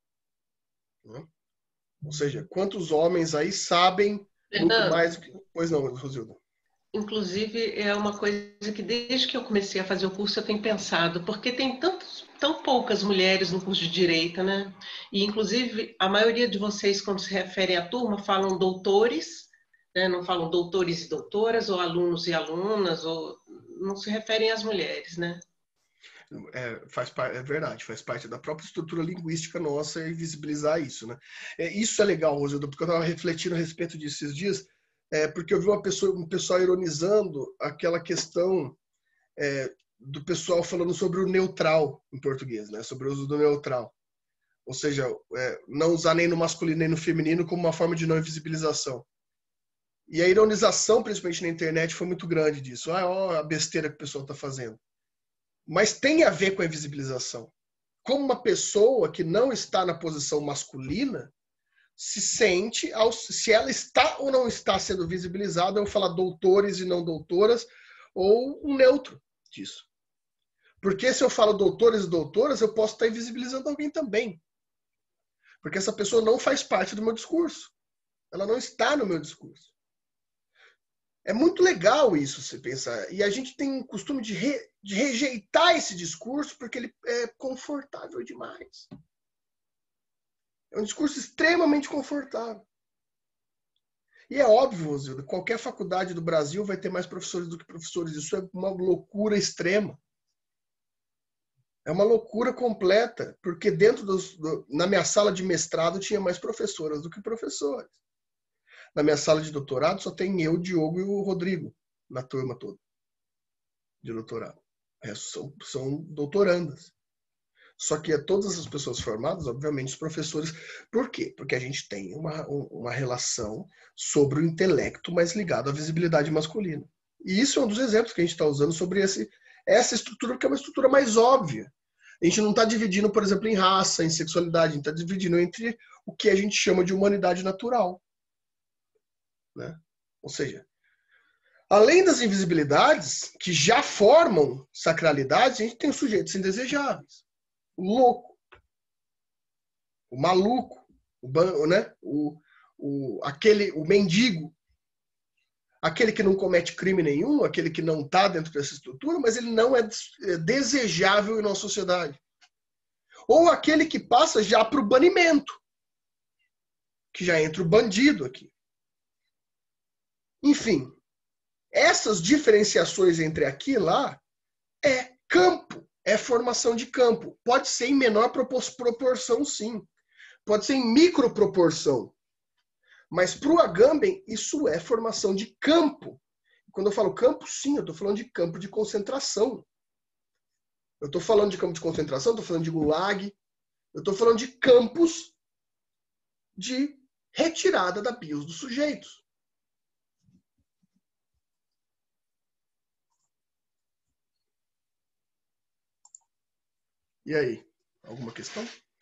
Ou seja, quantos homens aí sabem muito mais do que... Pois não, Rosilda. Inclusive, é uma coisa que desde que eu comecei a fazer o curso eu tenho pensado, porque tem tantos, tão poucas mulheres no curso de Direito, né? E, inclusive, a maioria de vocês, quando se referem à turma, falam doutores, né? Não falam doutores e doutoras, ou alunos e alunas, ou não se referem às mulheres, né? É, faz, é verdade, faz parte da própria estrutura linguística nossa e visibilizar isso, né? É, isso é legal, Rosilda, porque eu estava refletindo a respeito disso esses dias, é, porque eu vi uma pessoa, um pessoal ironizando aquela questão é, do pessoal falando sobre o neutral em português, né? Sobre o uso do neutral. Ou seja, é, não usar nem no masculino nem no feminino como uma forma de não invisibilização. E a ironização, principalmente na internet, foi muito grande disso. Ah, ó, a besteira que o pessoal está fazendo. Mas tem a ver com a invisibilização. Como uma pessoa que não está na posição masculina se sente, se ela está ou não está sendo visibilizada, eu vou falar doutores e não doutoras, ou um neutro disso. Porque se eu falo doutores e doutoras, eu posso estar invisibilizando alguém também. Porque essa pessoa não faz parte do meu discurso. Ela não está no meu discurso. É muito legal isso, se pensar. E a gente tem o costume de, re, de rejeitar esse discurso porque ele é confortável demais. É um discurso extremamente confortável. E é óbvio, Rosilda, qualquer faculdade do Brasil vai ter mais professores do que professores. Isso é uma loucura extrema. É uma loucura completa, porque dentro dos, do, na minha sala de mestrado tinha mais professoras do que professores. Na minha sala de doutorado só tem eu, o Diogo e o Rodrigo na turma toda de doutorado. São, são doutorandas. Só que todas as pessoas formadas, obviamente, os professores. Por quê? Porque a gente tem uma, uma relação sobre o intelecto mais ligado à visibilidade masculina. E isso é um dos exemplos que a gente está usando sobre esse, essa estrutura, que é uma estrutura mais óbvia. A gente não está dividindo, por exemplo, em raça, em sexualidade. A gente está dividindo entre o que a gente chama de humanidade natural. Né? Ou seja, além das invisibilidades, que já formam sacralidades, a gente tem os sujeitos indesejáveis. O louco, o maluco, o, né? o, o, aquele, o mendigo, aquele que não comete crime nenhum, aquele que não está dentro dessa estrutura, mas ele não é desejável em nossa sociedade. Ou aquele que passa já para o banimento, que já entra o bandido aqui. Enfim, essas diferenciações entre aqui e lá é campo, é formação de campo. Pode ser em menor proporção, sim. Pode ser em microproporção. Mas para o Agamben, isso é formação de campo. Quando eu falo campo, sim, eu estou falando de campo de concentração. Eu estou falando de campo de concentração, estou falando de gulag, eu estou falando de campos de retirada da bios dos sujeitos. E aí, alguma questão?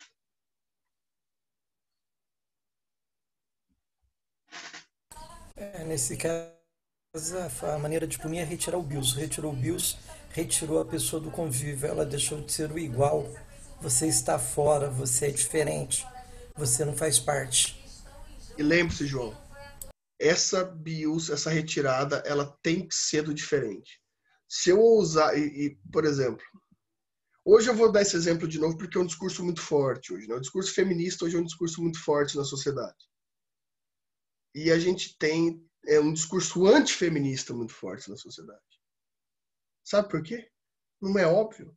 É, nesse caso, a maneira de punir é retirar o bios. Retirou o bios, retirou a pessoa do convívio, ela deixou de ser o igual. Você está fora, você é diferente, você não faz parte. E lembre-se, João, essa bios, essa retirada, ela tem que ser do diferente. Se eu usar, e, e por exemplo, hoje eu vou dar esse exemplo de novo porque é um discurso muito forte hoje, né? O discurso feminista hoje é um discurso muito forte na sociedade. E a gente tem é, um discurso antifeminista muito forte na sociedade. Sabe por quê? Não é óbvio.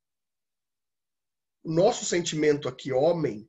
O nosso sentimento aqui, homem,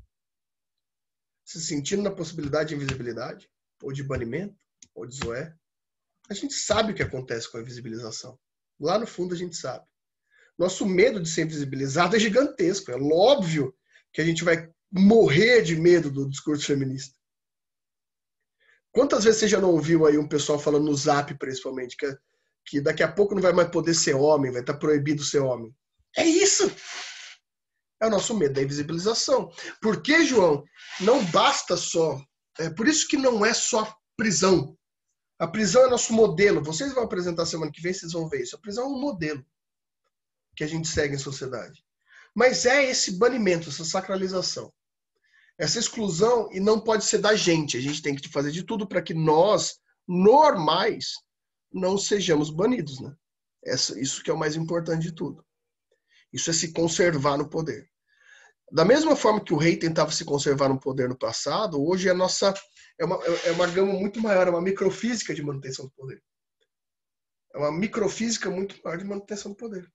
se sentindo na possibilidade de invisibilidade, ou de banimento, ou de zoé, a gente sabe o que acontece com a invisibilização. Lá no fundo a gente sabe. Nosso medo de ser invisibilizado é gigantesco. É óbvio que a gente vai morrer de medo do discurso feminista. Quantas vezes você já não ouviu aí um pessoal falando no Zap, principalmente, que, que daqui a pouco não vai mais poder ser homem, vai estar proibido ser homem? É isso! É o nosso medo da invisibilização. Porque, João, não basta só É por isso que não é só prisão. A prisão é nosso modelo. Vocês vão apresentar semana que vem, vocês vão ver isso. A prisão é um modelo que a gente segue em sociedade. Mas é esse banimento, essa sacralização. Essa exclusão, e não pode ser da gente. A gente tem que fazer de tudo para que nós, normais, não sejamos banidos, né? Essa, isso que é o mais importante de tudo. Isso é se conservar no poder. Da mesma forma que o rei tentava se conservar no poder no passado, hoje a nossa é uma, é uma gama muito maior, é uma microfísica de manutenção do poder. É uma microfísica muito maior de manutenção do poder.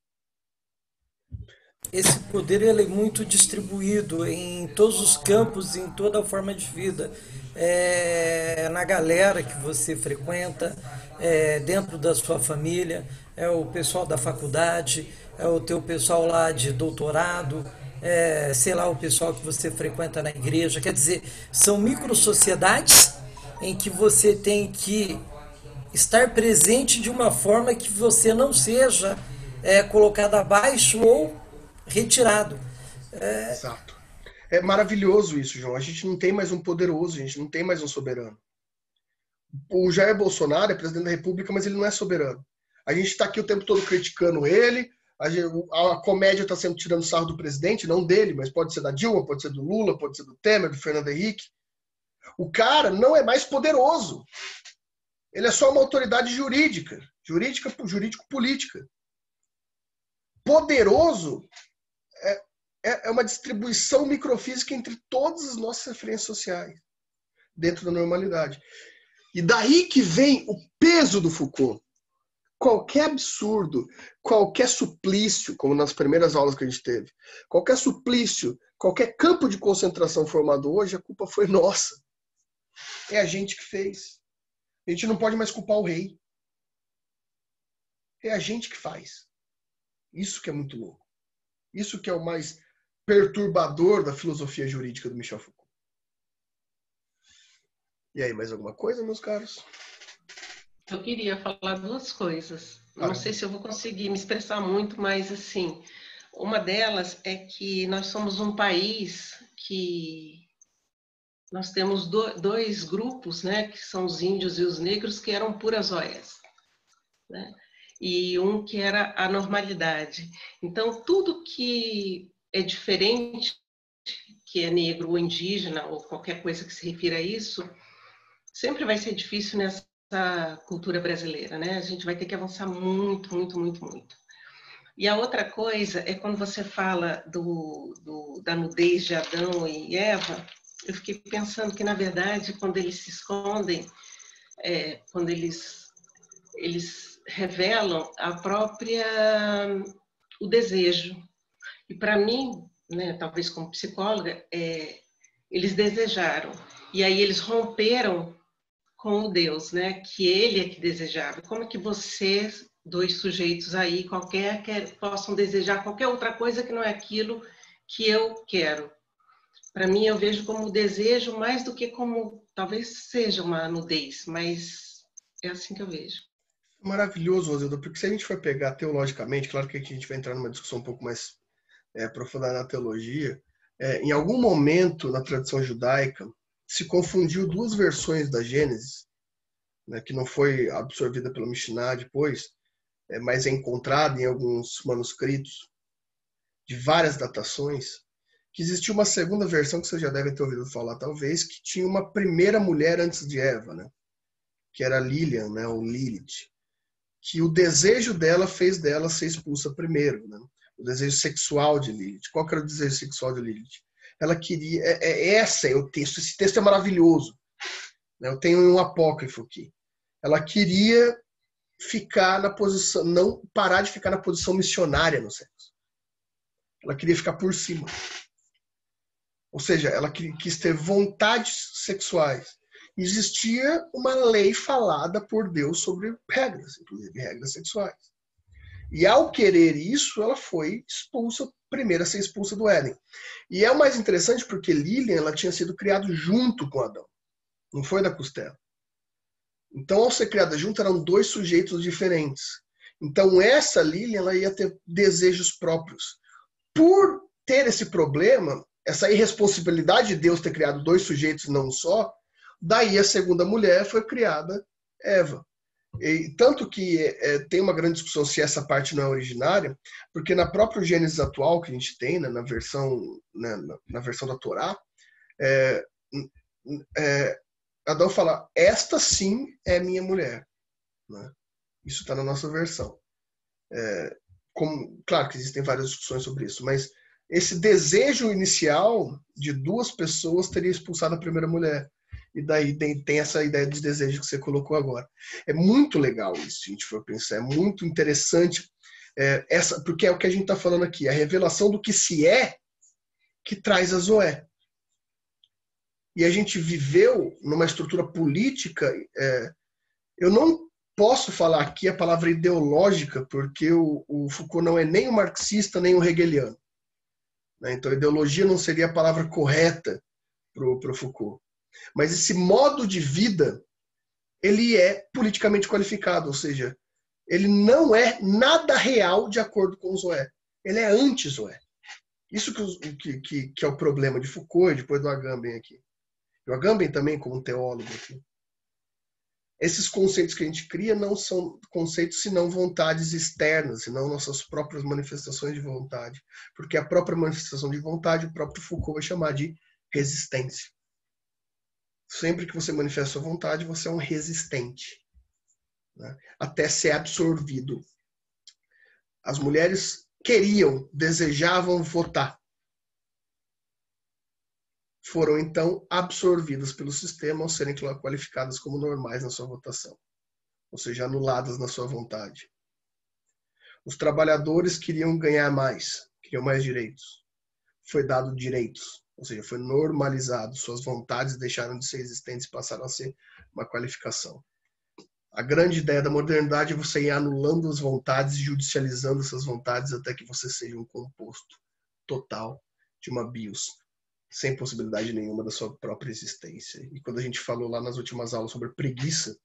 Esse poder ele é muito distribuído em todos os campos, em toda a forma de vida. É, na galera que você frequenta, é, dentro da sua família, é o pessoal da faculdade, é o teu pessoal lá de doutorado, é, sei lá, o pessoal que você frequenta na igreja. Quer dizer, são microsociedades em que você tem que estar presente de uma forma que você não seja é, colocado abaixo ou retirado. É... Exato. É maravilhoso isso, João. A gente não tem mais um poderoso, a gente não tem mais um soberano. O Jair Bolsonaro é presidente da República, mas ele não é soberano. A gente está aqui o tempo todo criticando ele, a, gente, a comédia está sempre tirando sarro do presidente, não dele, mas pode ser da Dilma, pode ser do Lula, pode ser do Temer, do Fernando Henrique. O cara não é mais poderoso. Ele é só uma autoridade jurídica, jurídica, jurídico-política. Poderoso é uma distribuição microfísica entre todas as nossas referências sociais, dentro da normalidade. E daí que vem o peso do Foucault. Qualquer absurdo, qualquer suplício, como nas primeiras aulas que a gente teve, qualquer suplício, qualquer campo de concentração formado hoje, a culpa foi nossa. É a gente que fez. A gente não pode mais culpar o rei. É a gente que faz. Isso que é muito louco. Isso que é o mais perturbador da filosofia jurídica do Michel Foucault. E aí, mais alguma coisa, meus caros? Eu queria falar duas coisas. Não ah, sei se eu vou conseguir me expressar muito, mas assim, uma delas é que nós somos um país que nós temos do, dois grupos, né, que são os índios e os negros, que eram puras joias, né? E um que era a normalidade. Então, tudo que é diferente, que é negro ou indígena, ou qualquer coisa que se refira a isso, sempre vai ser difícil nessa cultura brasileira, né? A gente vai ter que avançar muito, muito, muito, muito. E a outra coisa é quando você fala do, do, da nudez de Adão e Eva, eu fiquei pensando que, na verdade, quando eles se escondem, é, quando eles, eles revelam a própria, o desejo. E para mim, né, talvez como psicóloga, é, eles desejaram. E aí eles romperam com o Deus, né, que ele é que desejava. Como é que vocês, dois sujeitos aí, qualquer, quer, possam desejar qualquer outra coisa que não é aquilo que eu quero? Para mim, eu vejo como desejo mais do que como, talvez seja uma nudez, mas é assim que eu vejo. Maravilhoso, Rosilda, porque se a gente for pegar teologicamente, claro que aqui a gente vai entrar numa discussão um pouco mais é, aprofundada na teologia, é, em algum momento na tradição judaica se confundiu duas versões da Gênesis, né, que não foi absorvida pela Mishnah depois, é, mas é encontrada em alguns manuscritos de várias datações, que existia uma segunda versão que vocês já devem ter ouvido falar, talvez, que tinha uma primeira mulher antes de Eva, né, que era Lilian, né, ou Lilith, que o desejo dela fez dela ser expulsa primeiro, né? O desejo sexual de Lilith. Qual que era o desejo sexual de Lilith? Ela queria... É, é, essa é o texto. Esse texto é maravilhoso. Né? Eu tenho um apócrifo aqui. Ela queria ficar na posição... Não parar de ficar na posição missionária no sexo. Ela queria ficar por cima. Ou seja, ela quis ter vontades sexuais. Existia uma lei falada por Deus sobre regras, inclusive regras sexuais. E ao querer isso, ela foi expulsa, primeira a ser expulsa do Éden. E é o mais interessante porque Lilian, ela tinha sido criada junto com Adão. Não foi da costela. Então, ao ser criada junto, eram dois sujeitos diferentes. Então, essa Lilian, ela ia ter desejos próprios. Por ter esse problema, essa irresponsabilidade de Deus ter criado dois sujeitos e não um só, daí a segunda mulher foi criada Eva. E, tanto que é, tem uma grande discussão se essa parte não é originária, porque na própria Gênesis atual que a gente tem, né, na, versão, né, na, na versão da Torá, é, é, Adão fala, esta sim é minha mulher. Né? Isso está na nossa versão. É, como, claro que existem várias discussões sobre isso, mas esse desejo inicial de duas pessoas teria expulsado a primeira mulher. E daí tem, tem essa ideia de desejo que você colocou agora. É muito legal isso, se a gente for pensar. É muito interessante, é, essa, porque é o que a gente está falando aqui. A revelação do que se é que traz a Zoé. E a gente viveu numa estrutura política. É, eu não posso falar aqui a palavra ideológica, porque o, o Foucault não é nem um marxista, nem um hegeliano. Né? Então, ideologia não seria a palavra correta para o Foucault. Mas esse modo de vida, ele é politicamente qualificado, ou seja, ele não é nada real de acordo com o Zoé. Ele é anti-Zoé. Isso que, que, que é o problema de Foucault e depois do Agamben aqui. E o Agamben também como teólogo aqui. Esses conceitos que a gente cria não são conceitos senão vontades externas, senão nossas próprias manifestações de vontade. Porque a própria manifestação de vontade, o próprio Foucault vai chamar de resistência. Sempre que você manifesta sua vontade, você é um resistente. Né? Até ser absorvido. As mulheres queriam, desejavam votar. Foram, então, absorvidas pelo sistema ao serem qualificadas como normais na sua votação. Ou seja, anuladas na sua vontade. Os trabalhadores queriam ganhar mais, queriam mais direitos. Foi dado direitos. Ou seja, foi normalizado. Suas vontades deixaram de ser existentes e passaram a ser uma qualificação. A grande ideia da modernidade é você ir anulando as vontades e judicializando essas vontades até que você seja um composto total de uma bios, sem possibilidade nenhuma da sua própria existência. E quando a gente falou lá nas últimas aulas sobre preguiça,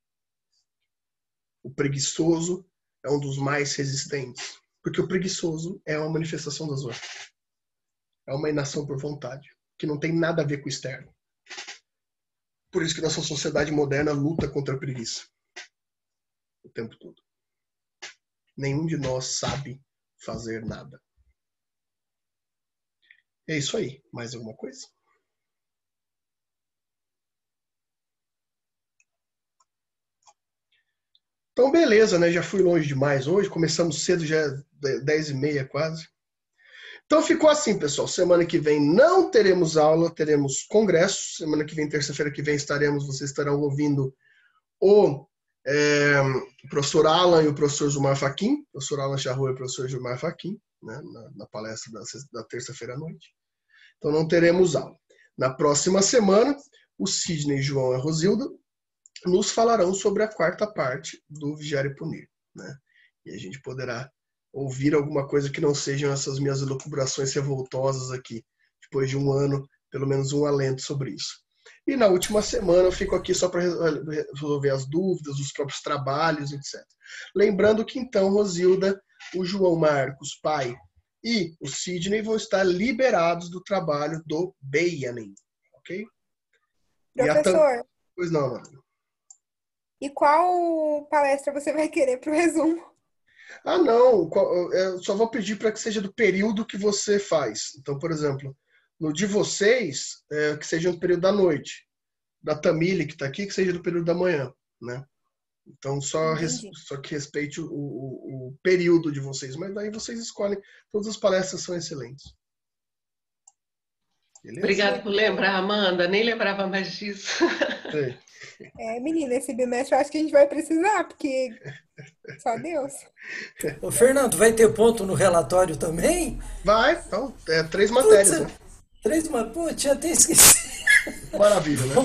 o preguiçoso é um dos mais resistentes. Porque o preguiçoso é uma manifestação da Zoé. É uma inação por vontade, que não tem nada a ver com o externo. Por isso que nossa sociedade moderna luta contra a preguiça. O tempo todo. Nenhum de nós sabe fazer nada. É isso aí. Mais alguma coisa? Então, beleza, né? Já fui longe demais hoje. Começamos cedo, já é dez e meia quase. Então ficou assim, pessoal. Semana que vem não teremos aula, teremos congresso. Semana que vem, terça-feira que vem, estaremos, vocês estarão ouvindo o é, professor Alan e o professor Zumar Faquin. O professor Alan Charrua e o professor Zumar Faquin, né, na, na palestra da, da terça-feira à noite. Então não teremos aula. Na próxima semana, o Sidney, João e a Rosilda nos falarão sobre a quarta parte do Vigiar e Punir. Né? E a gente poderá ouvir alguma coisa que não sejam essas minhas elucubrações revoltosas aqui, depois de um ano, pelo menos um alento sobre isso. E na última semana eu fico aqui só para resolver as dúvidas, os próprios trabalhos, etcétera. Lembrando que então, Rosilda, o João Marcos, pai, e o Sidney vão estar liberados do trabalho do Beianen, ok? Professor, tam... Pois não, mano. E qual palestra você vai querer para o resumo? Ah, não. Eu só vou pedir para que seja do período que você faz. Então, por exemplo, no de vocês, é, que seja no período da noite. Da Tamile, que está aqui, que seja do período da manhã. Né? Então, só, res, só que respeite o, o, o período de vocês. Mas daí vocês escolhem. Todas as palestras são excelentes. Beleza? Obrigada por lembrar, Amanda. Nem lembrava mais disso. Sim. É, menina, esse bimestre eu acho que a gente vai precisar, porque só Deus. Ô, Fernando, vai ter ponto no relatório também? Vai, então, é três matérias. Putz, né? Três matérias, pô, tinha até esquecido. Maravilha, né?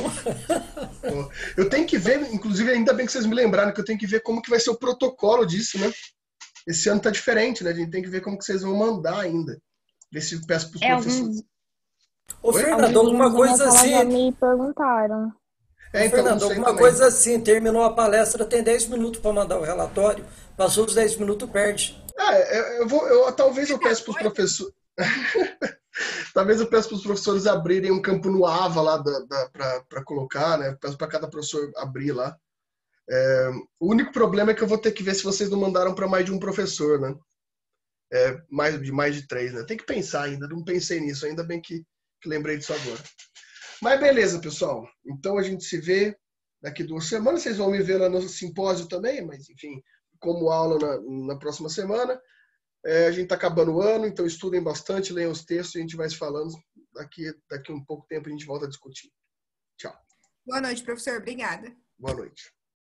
Eu tenho que ver, inclusive, ainda bem que vocês me lembraram, que eu tenho que ver como que vai ser o protocolo disso, né? Esse ano tá diferente, né? A gente tem que ver como que vocês vão mandar ainda. Ver se peço pros é, professores. Ô, Fernando, alguma coisa assim... me perguntaram. É, então, Fernando, alguma também. coisa assim, terminou a palestra, tem dez minutos para mandar o relatório, passou os dez minutos, perde. Ah, eu, eu vou, eu, talvez eu peça para os professores. talvez eu peço para os professores abrirem um campo no Ava lá para colocar, né? Peço para cada professor abrir lá. É, o único problema é que eu vou ter que ver se vocês não mandaram para mais de um professor, né? É, mais de mais de três, né? Tem que pensar ainda, não pensei nisso, ainda bem que, que lembrei disso agora. Mas beleza, pessoal. Então a gente se vê daqui duas semanas. Vocês vão me ver lá no simpósio também, mas enfim, como aula na, na próxima semana. É, a gente está acabando o ano, então estudem bastante, leiam os textos e a gente vai se falando. Daqui, daqui um pouco tempo a gente volta a discutir. Tchau. Boa noite, professor. Obrigada. Boa noite.